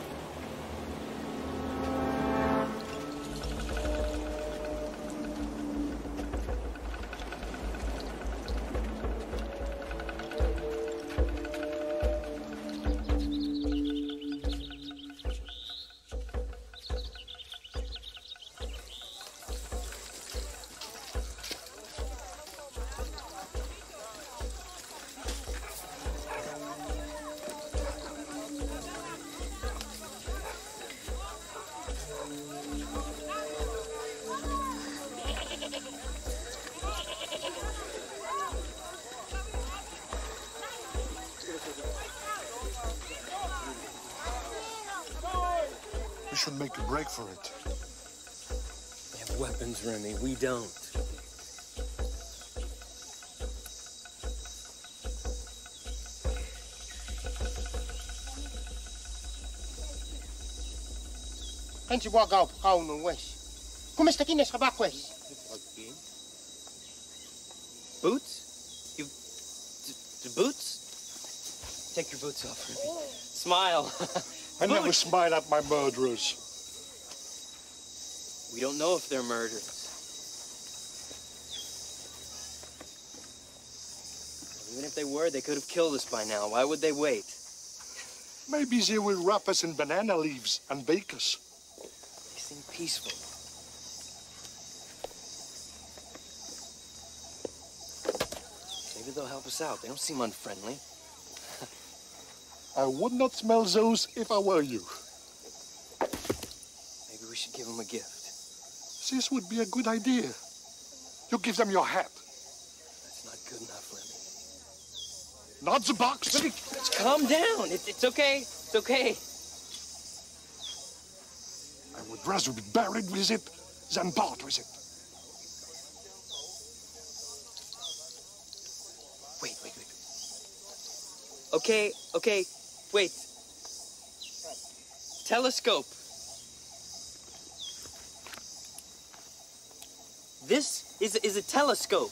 We should make a break for it. We have weapons, Remy. We don't. Antes de walk out, how no wish. Como está aqui nesse rabaco? Boots? You... the boots? Take your boots off, Remy. Smile. I never smile at my murderers. We don't know if they're murderers. Even if they were, they could have killed us by now. Why would they wait? Maybe they will wrap us in banana leaves and bake us. They seem peaceful. Maybe they'll help us out. They don't seem unfriendly. I would not smell those if I were you. Maybe we should give them a gift. This would be a good idea. You give them your hat. That's not good enough, Remy. Not the box. Just calm down. It's okay. It's okay. I would rather be buried with it than part with it. Wait. Okay. Wait. Telescope. This is a telescope.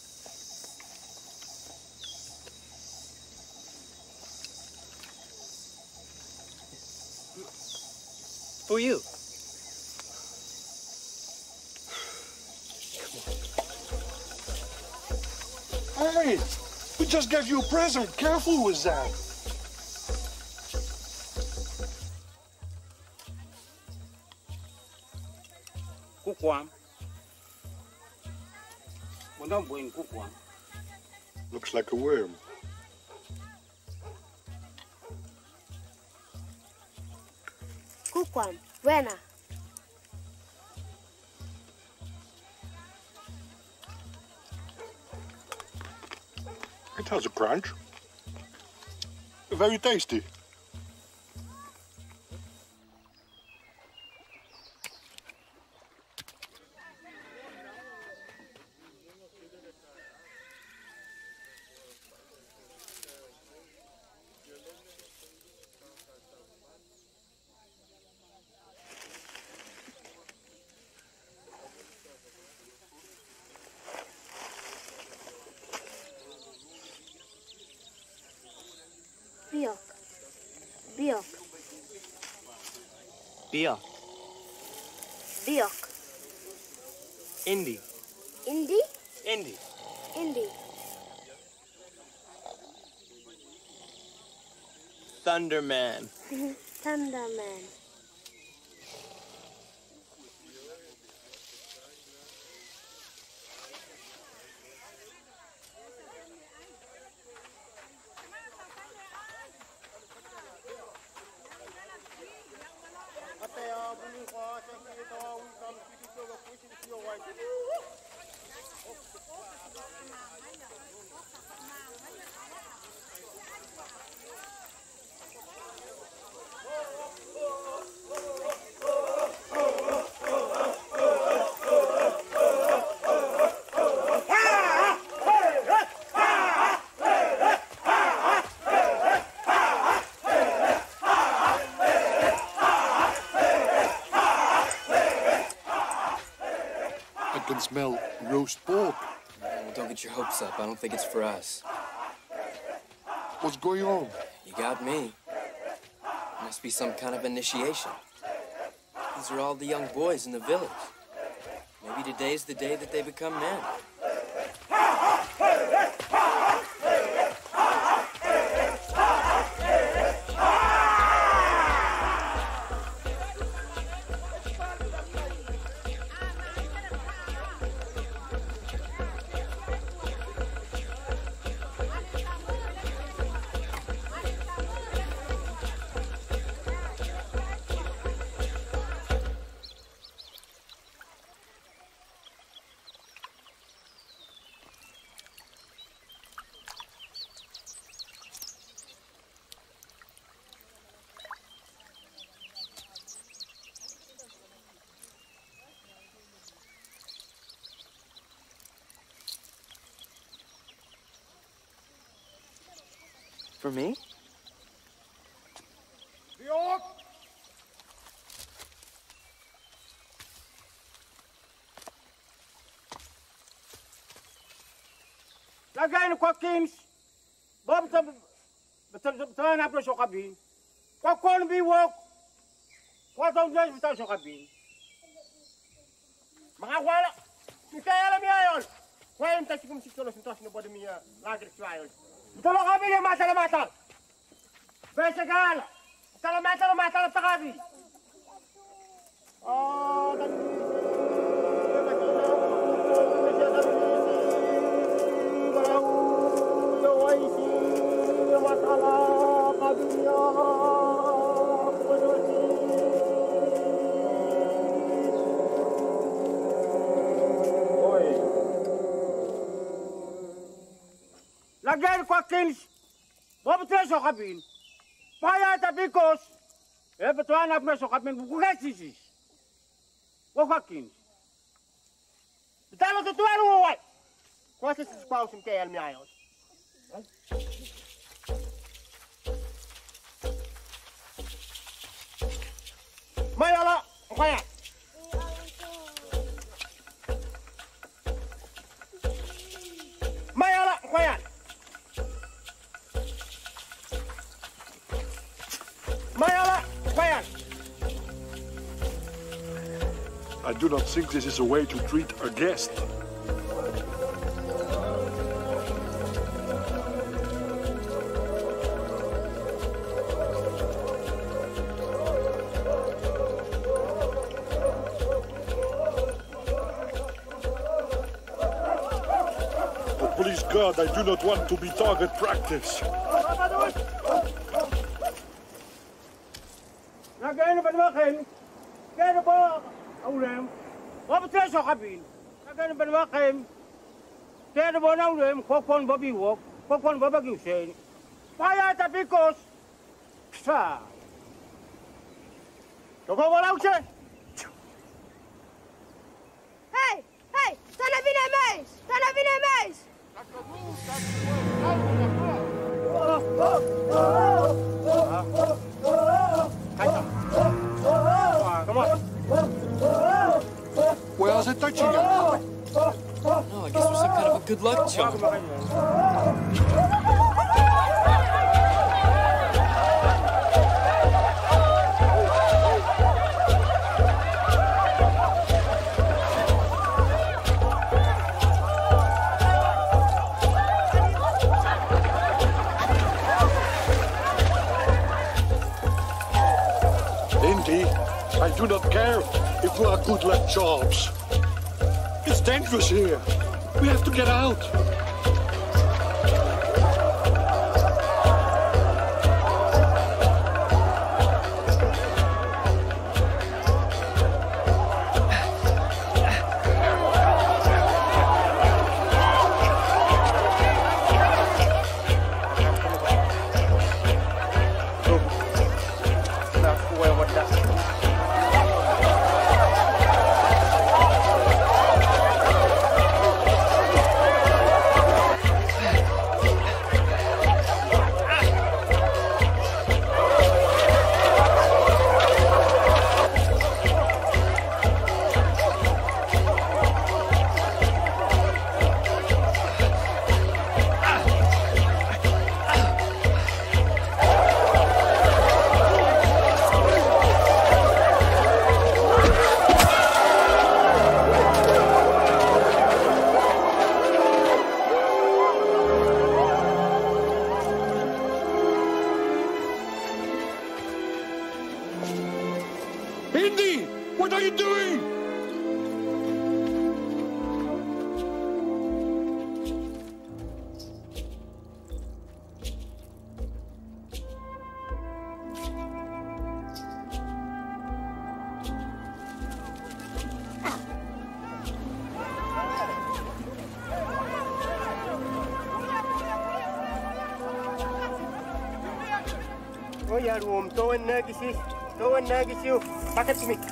For you. Hey, we just gave you a present. Careful with that. kukwam. Wanda mbweni kukwam. Looks like a worm. Kukwam, wena. It has a crunch. Very tasty. Biok. Biok. Biok. Indy. Indy? Indy. Indy. Thunderman. Thunderman. I can smell roast pork. Well, don't get your hopes up. I don't think it's for us. What's going on? You got me. Must be some kind of initiation. These are all the young boys in the village. Maybe today's the day that they become men. For me? Biok! Lagay kwa Kings. Bob betul na pro kabin. Kwa kon bi wok. Kwa tong jay betul kabin. Mga wala. Mikaya alam yan. Kwa yung tayo kung sikulo sintos na bodo miya lagir trial. Betul kabin yung masalamatan. Besegal. Salamatan na takabi. Oh, Lagyan ko Kings. Bobetul so kabin. Paya tapikos. Betul na pro so kabin bukulah sisi. Wak Kings. Betul tu tuan wak. Kuasa sepau sim kaya almiayos. Mayala, kaya. Mayala, kaya. Mayala, kaya. I do not think this is a way to treat a guest. God, I do not want to be target practice. Nagano ba naman kayo? Gano ba ulem? What was so happy? Nagano ba naman kayo? Gano ba na ulem? Kokon babi wok, kokon babagi usen. Kaya tapikos. Sa. Toko wala usen. Hey, hey, t'en as vu les mains? T'en as vu les mains? Come on. Where is it touching you? No, I guess it was some kind of a good luck charm. Indy, I do not care if we are good luck charms. It's dangerous here. We have to get out. Indy, what are you doing? Oh ja, room, to en nergens. To en nergens, joh. Pak het Timmy.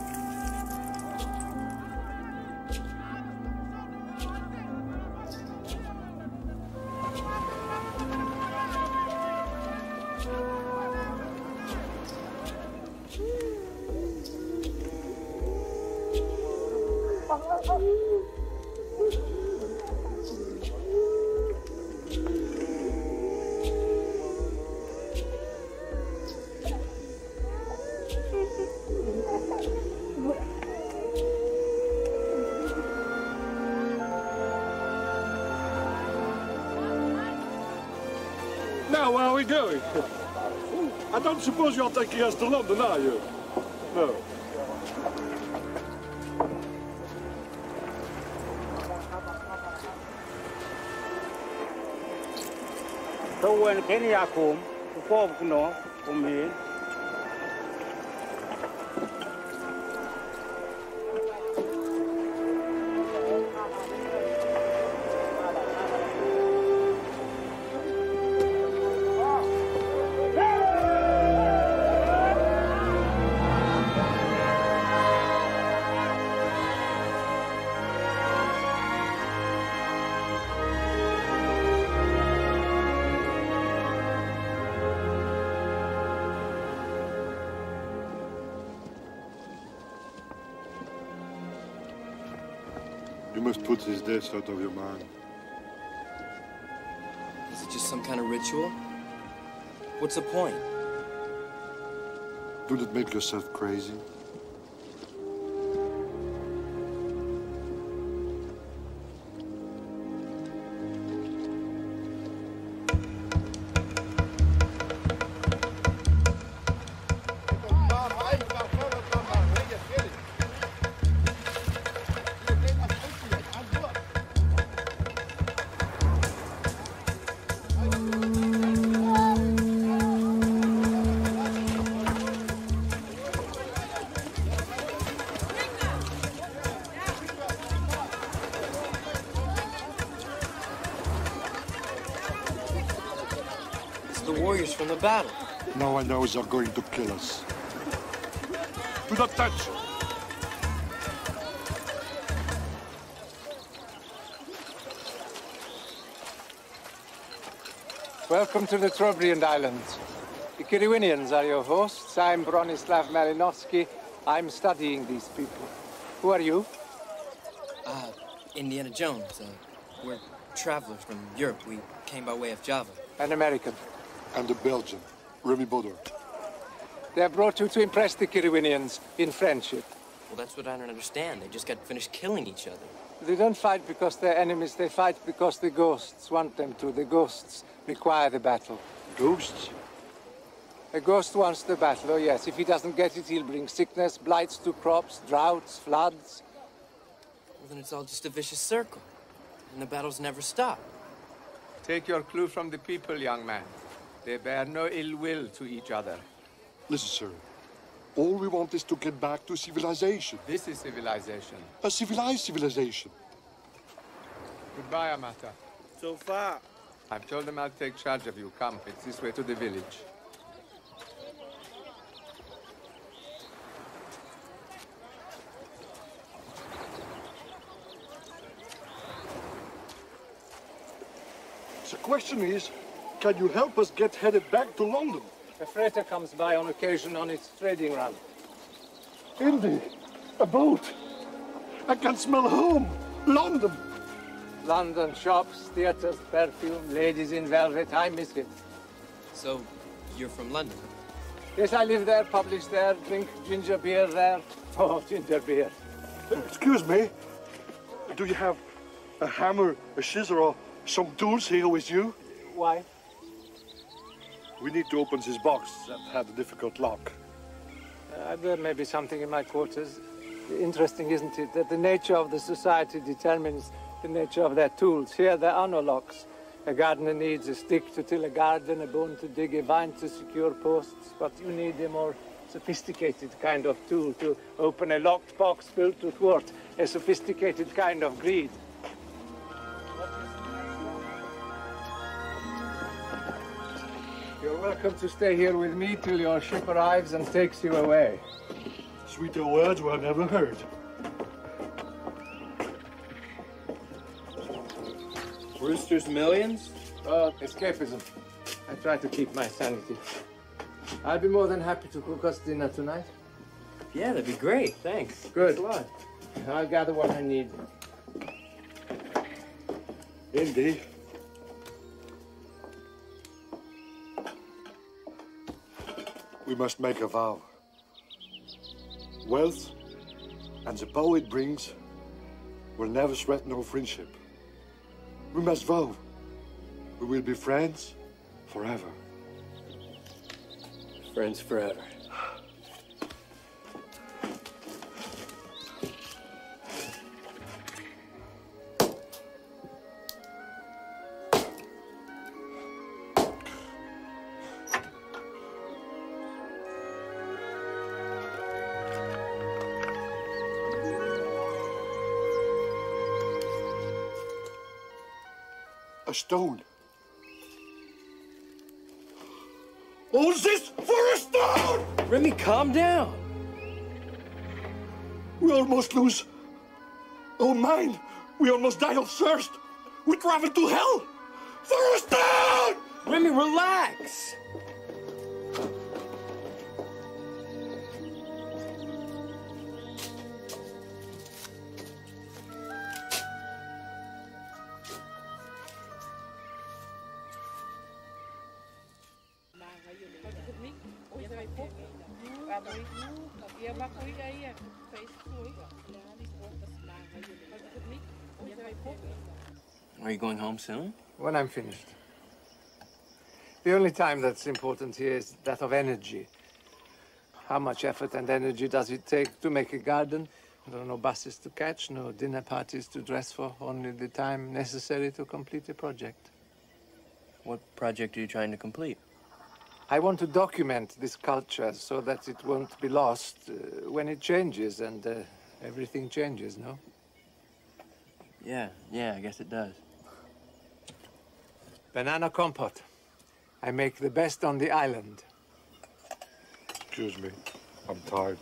Now, where are we going? I don't suppose you're taking us to London, are you? No. So when Kenya come, before you know, from me. You must put this death out of your mind. Is it just some kind of ritual? What's the point? Do not make yourself crazy. the warriors from the battle. Now I know they're going to kill us. Do not touch! Welcome to the Trobriand Islands. The Kirwinians are your hosts. I'm Bronislav Malinovsky. I'm studying these people. Who are you? Indiana Jones. We're travelers from Europe. We came by way of Java. An American. And a Belgian, Remy Baudouin. They have brought you to impress the Kirwinians in friendship. Well, that's what I don't understand. They just got finished killing each other. They don't fight because they're enemies. They fight because the ghosts want them to. The ghosts require the battle. Ghosts? A ghost wants the battle, oh yes. If he doesn't get it, he'll bring sickness, blights to crops, droughts, floods. Well, then it's all just a vicious circle. And the battles never stop. Take your clue from the people, young man. They bear no ill will to each other. Listen, sir. All we want is to get back to civilization. This is civilization. A civilized civilization. Goodbye, Amata. So far. I've told them I'll take charge of you. Come, it's this way to the village. The question is, can you help us get headed back to London? A freighter comes by on occasion on its trading run. Indy, a boat. I can smell home. London. London, shops, theaters, perfume, ladies in velvet. I miss it. So, you're from London? Yes, I live there, publish there, drink ginger beer there. Oh, ginger beer. Excuse me. Do you have a hammer, a scissor, or some tools here with you? Why? We need to open this box that had a difficult lock. There may be something in my quarters. Interesting, isn't it, that the nature of the society determines the nature of their tools. Here there are no locks. A gardener needs a stick to till a garden, a bone to dig, a vine to secure posts, but you need a more sophisticated kind of tool to open a locked box built to thwart a sophisticated kind of greed. You're welcome to stay here with me till your ship arrives and takes you away. Sweeter words were never heard. Brewster's Millions? Oh, escapism. I try to keep my sanity. I'll be more than happy to cook us dinner tonight. Yeah, that'd be great. Thanks. Good. Thanks a lot. I'll gather what I need. Indy. We must make a vow. Wealth and the power it brings will never threaten our friendship. We must vow. We will be friends forever. Friends forever. A stone. All this for a stone! Remy, calm down. We almost lose our mind. We almost die of thirst. We travel to hell for a stone! Remy, relax. Are you going home soon? When I'm finished. The only time that's important here is that of energy. How much effort and energy does it take to make a garden? There are no buses to catch, no dinner parties to dress for, only the time necessary to complete a project. What project are you trying to complete? I want to document this culture so that it won't be lost when it changes, and everything changes, no? Yeah, I guess it does. Banana compote. I make the best on the island. Excuse me. I'm tired.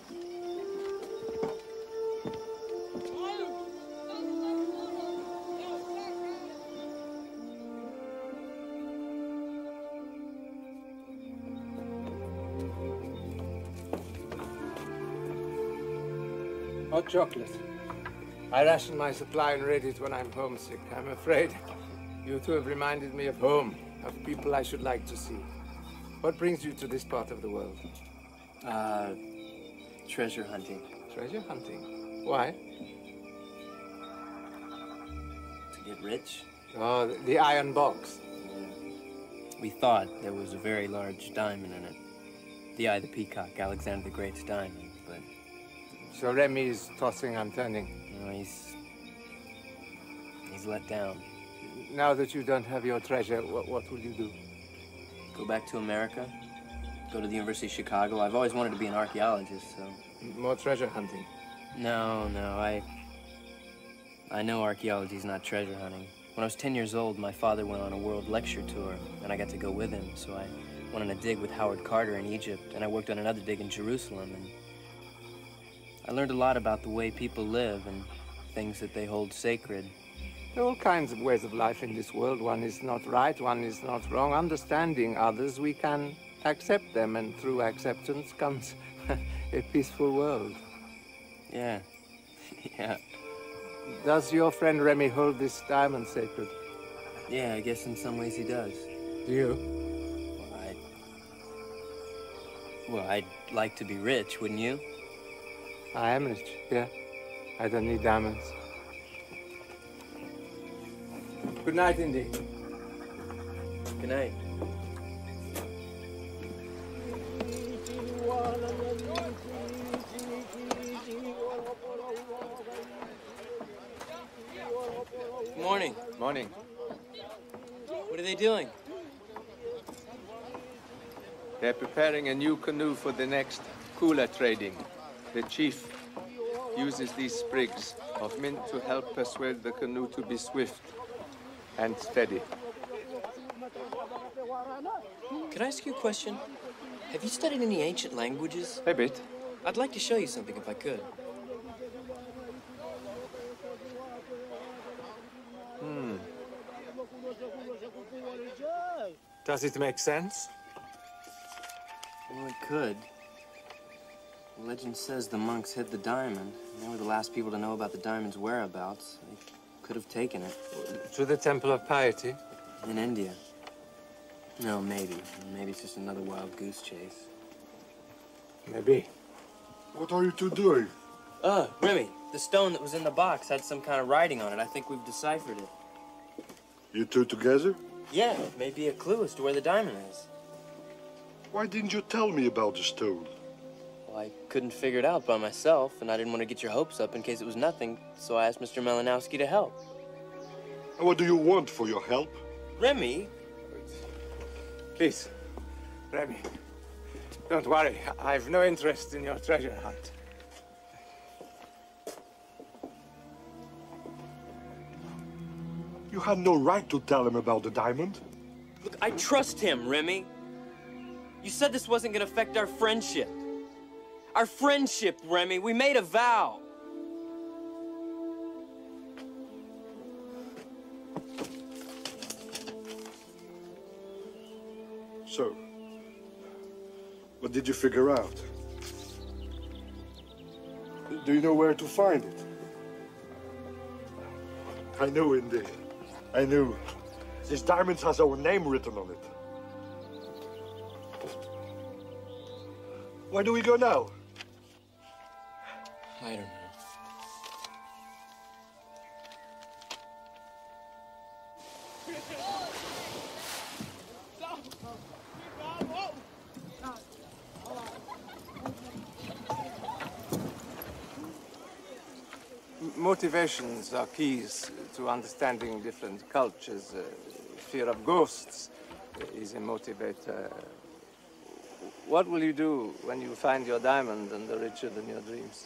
Hot chocolate. I ration my supply and read it when I'm homesick. I'm afraid you two have reminded me of home, of people I should like to see. What brings you to this part of the world? Treasure hunting. Treasure hunting? Why? To get rich. Oh, the iron box. We thought there was a very large diamond in it. The eye of the Peacock, Alexander the Great's diamond, but... So Remy's tossing and turning. No, he's let down. Now that you don't have your treasure, what will you do? Go back to America? Go to the University of Chicago? I've always wanted to be an archaeologist, so... More treasure hunting? No, I know archaeology's not treasure hunting. When I was 10 years old, my father went on a world lecture tour, and I got to go with him, so I went on a dig with Howard Carter in Egypt, and I worked on another dig in Jerusalem, and I learned a lot about the way people live and things that they hold sacred. There are all kinds of ways of life in this world. One is not right, one is not wrong. Understanding others, we can accept them, and through acceptance comes a peaceful world. Yeah, yeah. Does your friend Remy hold this diamond sacred? Yeah, I guess in some ways he does. Do you? Well, I'd like to be rich, wouldn't you? I am rich, yeah. I don't need diamonds. Good night, Indy. Good night. Good morning. Morning. What are they doing? They're preparing a new canoe for the next cooler trading. The chief uses these sprigs of mint to help persuade the canoe to be swift and steady. Can I ask you a question? Have you studied any ancient languages? A bit. I'd like to show you something if I could. Does it make sense? Well, it could. The legend says the monks hid the diamond. They were the last people to know about the diamond's whereabouts. They could have taken it. To the Temple of Piety? In India. No, maybe. Maybe it's just another wild goose chase. Maybe. What are you two doing? Remy, the stone that was in the box had some kind of writing on it. I think we've deciphered it. You two together? Yeah, maybe a clue as to where the diamond is. Why didn't you tell me about the stone? Well, I couldn't figure it out by myself, and I didn't want to get your hopes up in case it was nothing, so I asked Mr. Malinowski to help. And what do you want for your help? Remy? Please, Remy, don't worry. I've no interest in your treasure hunt. You had no right to tell him about the diamond. Look, I trust him, Remy. You said this wasn't going to affect our friendship. Our friendship, Remy. We made a vow. So, what did you figure out? Do you know where to find it? I knew, Indy. I knew. This diamond has our name written on it. Where do we go now? I don't know. Motivations are keys to understanding different cultures. Fear of ghosts is a motivator. What will you do when you find your diamond and are richer than your dreams?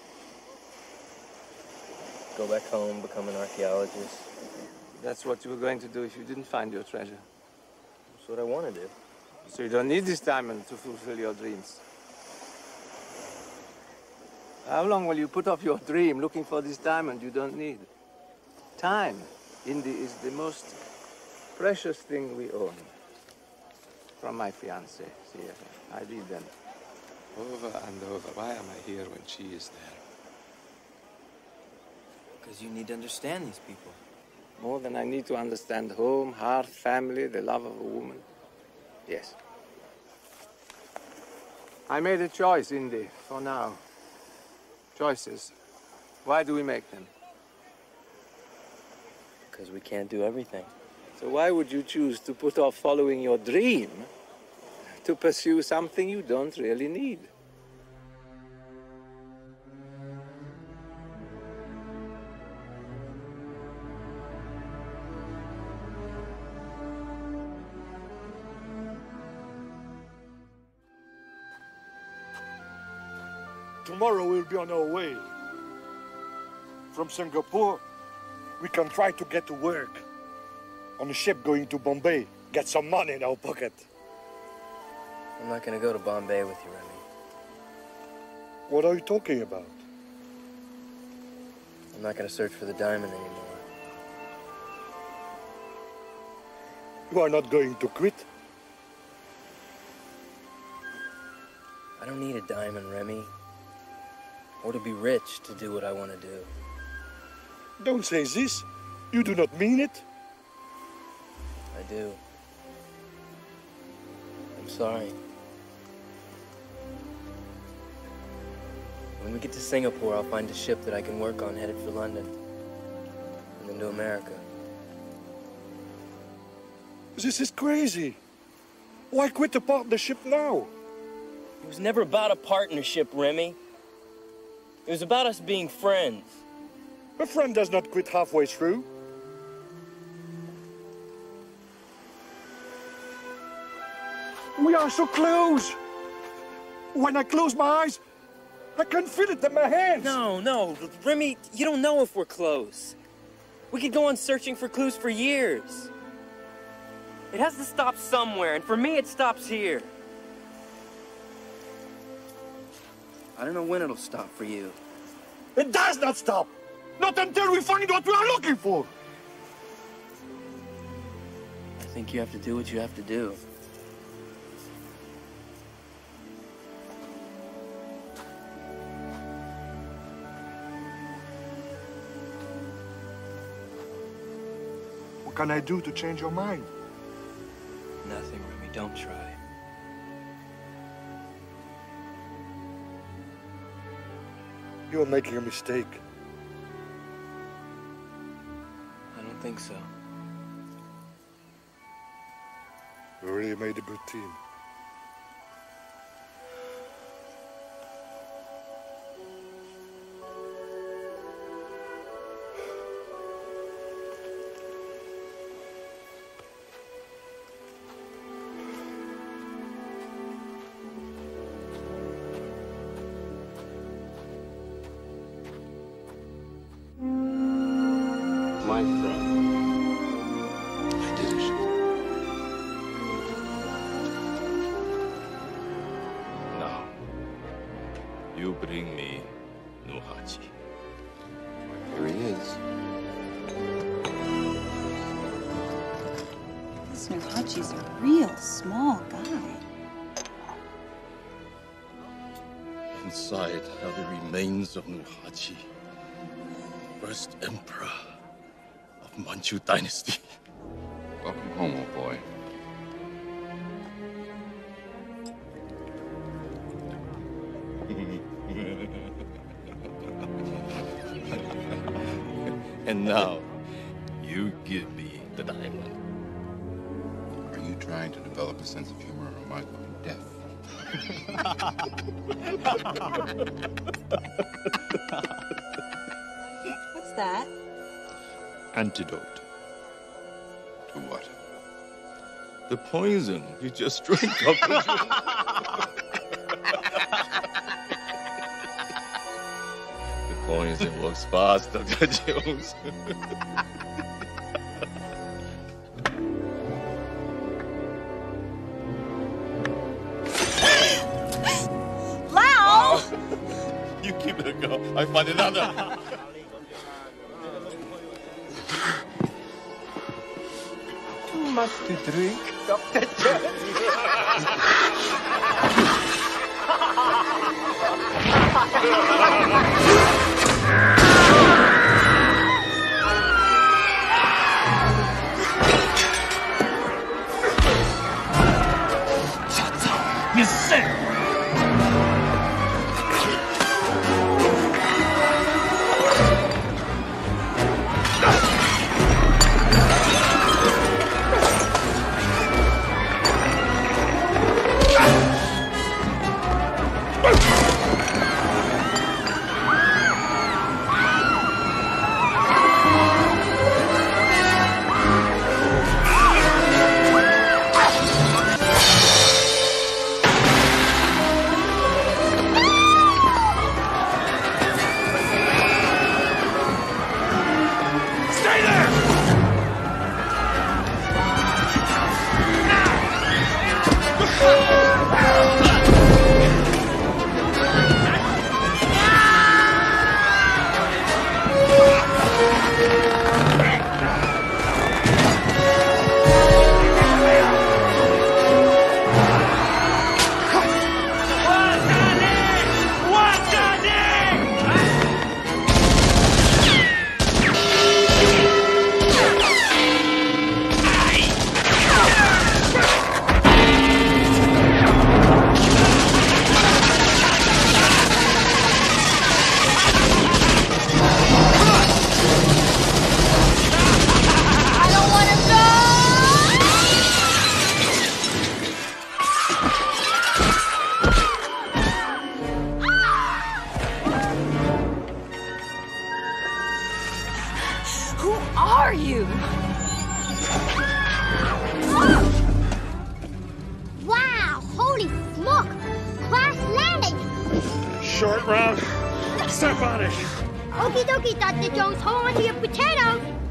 Go back home, become an archaeologist. That's what you were going to do if you didn't find your treasure. That's what I want to do. So you don't need this diamond to fulfill your dreams. How long will you put off your dream looking for this diamond you don't need? Time, Indy, is the most precious thing we own. From my fiancée. See, I read them. Over and over. Why am I here when she is there? Because you need to understand these people. More than I need to understand home, hearth, family, the love of a woman. Yes. I made a choice, Indy, for now. Choices. Why do we make them? Because we can't do everything. So why would you choose to put off following your dream to pursue something you don't really need? Tomorrow we'll be on our way. From Singapore, we can try to get to work. On a ship going to Bombay, get some money in our pocket. I'm not going to go to Bombay with you, Remy. What are you talking about? I'm not going to search for the diamond anymore. You are not going to quit? I don't need a diamond, Remy. Or to be rich to do what I want to do. Don't say this. You do not mean it. I do. I'm sorry. When we get to Singapore, I'll find a ship that I can work on headed for London. And then to America. This is crazy. Why quit the partnership now? It was never about a partnership, Remy. It was about us being friends. A friend does not quit halfway through. We are so close. When I close my eyes, I can feel it in my hands. No, Remy, you don't know if we're close. We could go on searching for clues for years. It has to stop somewhere, and for me, it stops here. I don't know when it'll stop for you. It does not stop. Not until we find what we are looking for. I think you have to do what you have to do. What can I do to change your mind? Nothing, Remy. Don't try. You're making a mistake. I don't think so. We really made a good team. My friend, I did it. Now, you bring me Nuhachi. Here he is. This Nuhachi's a real small guy. Inside are the remains of Nuhachi, first emperor of Manchu dynasty. Welcome home, old boy. And now, you give me the diamond. Are you trying to develop a sense of humor, or am I going deaf? What's that? Antidote. To what? The poison you just drank up. The poison works fast, Dr. Jones. You give it a go. I find another. Too much to drink, Dr. You sick! Wow, holy smoke! Crash landing! Short round. Step on it. Okie dokie, Dr. Jones, hold on to your potatoes.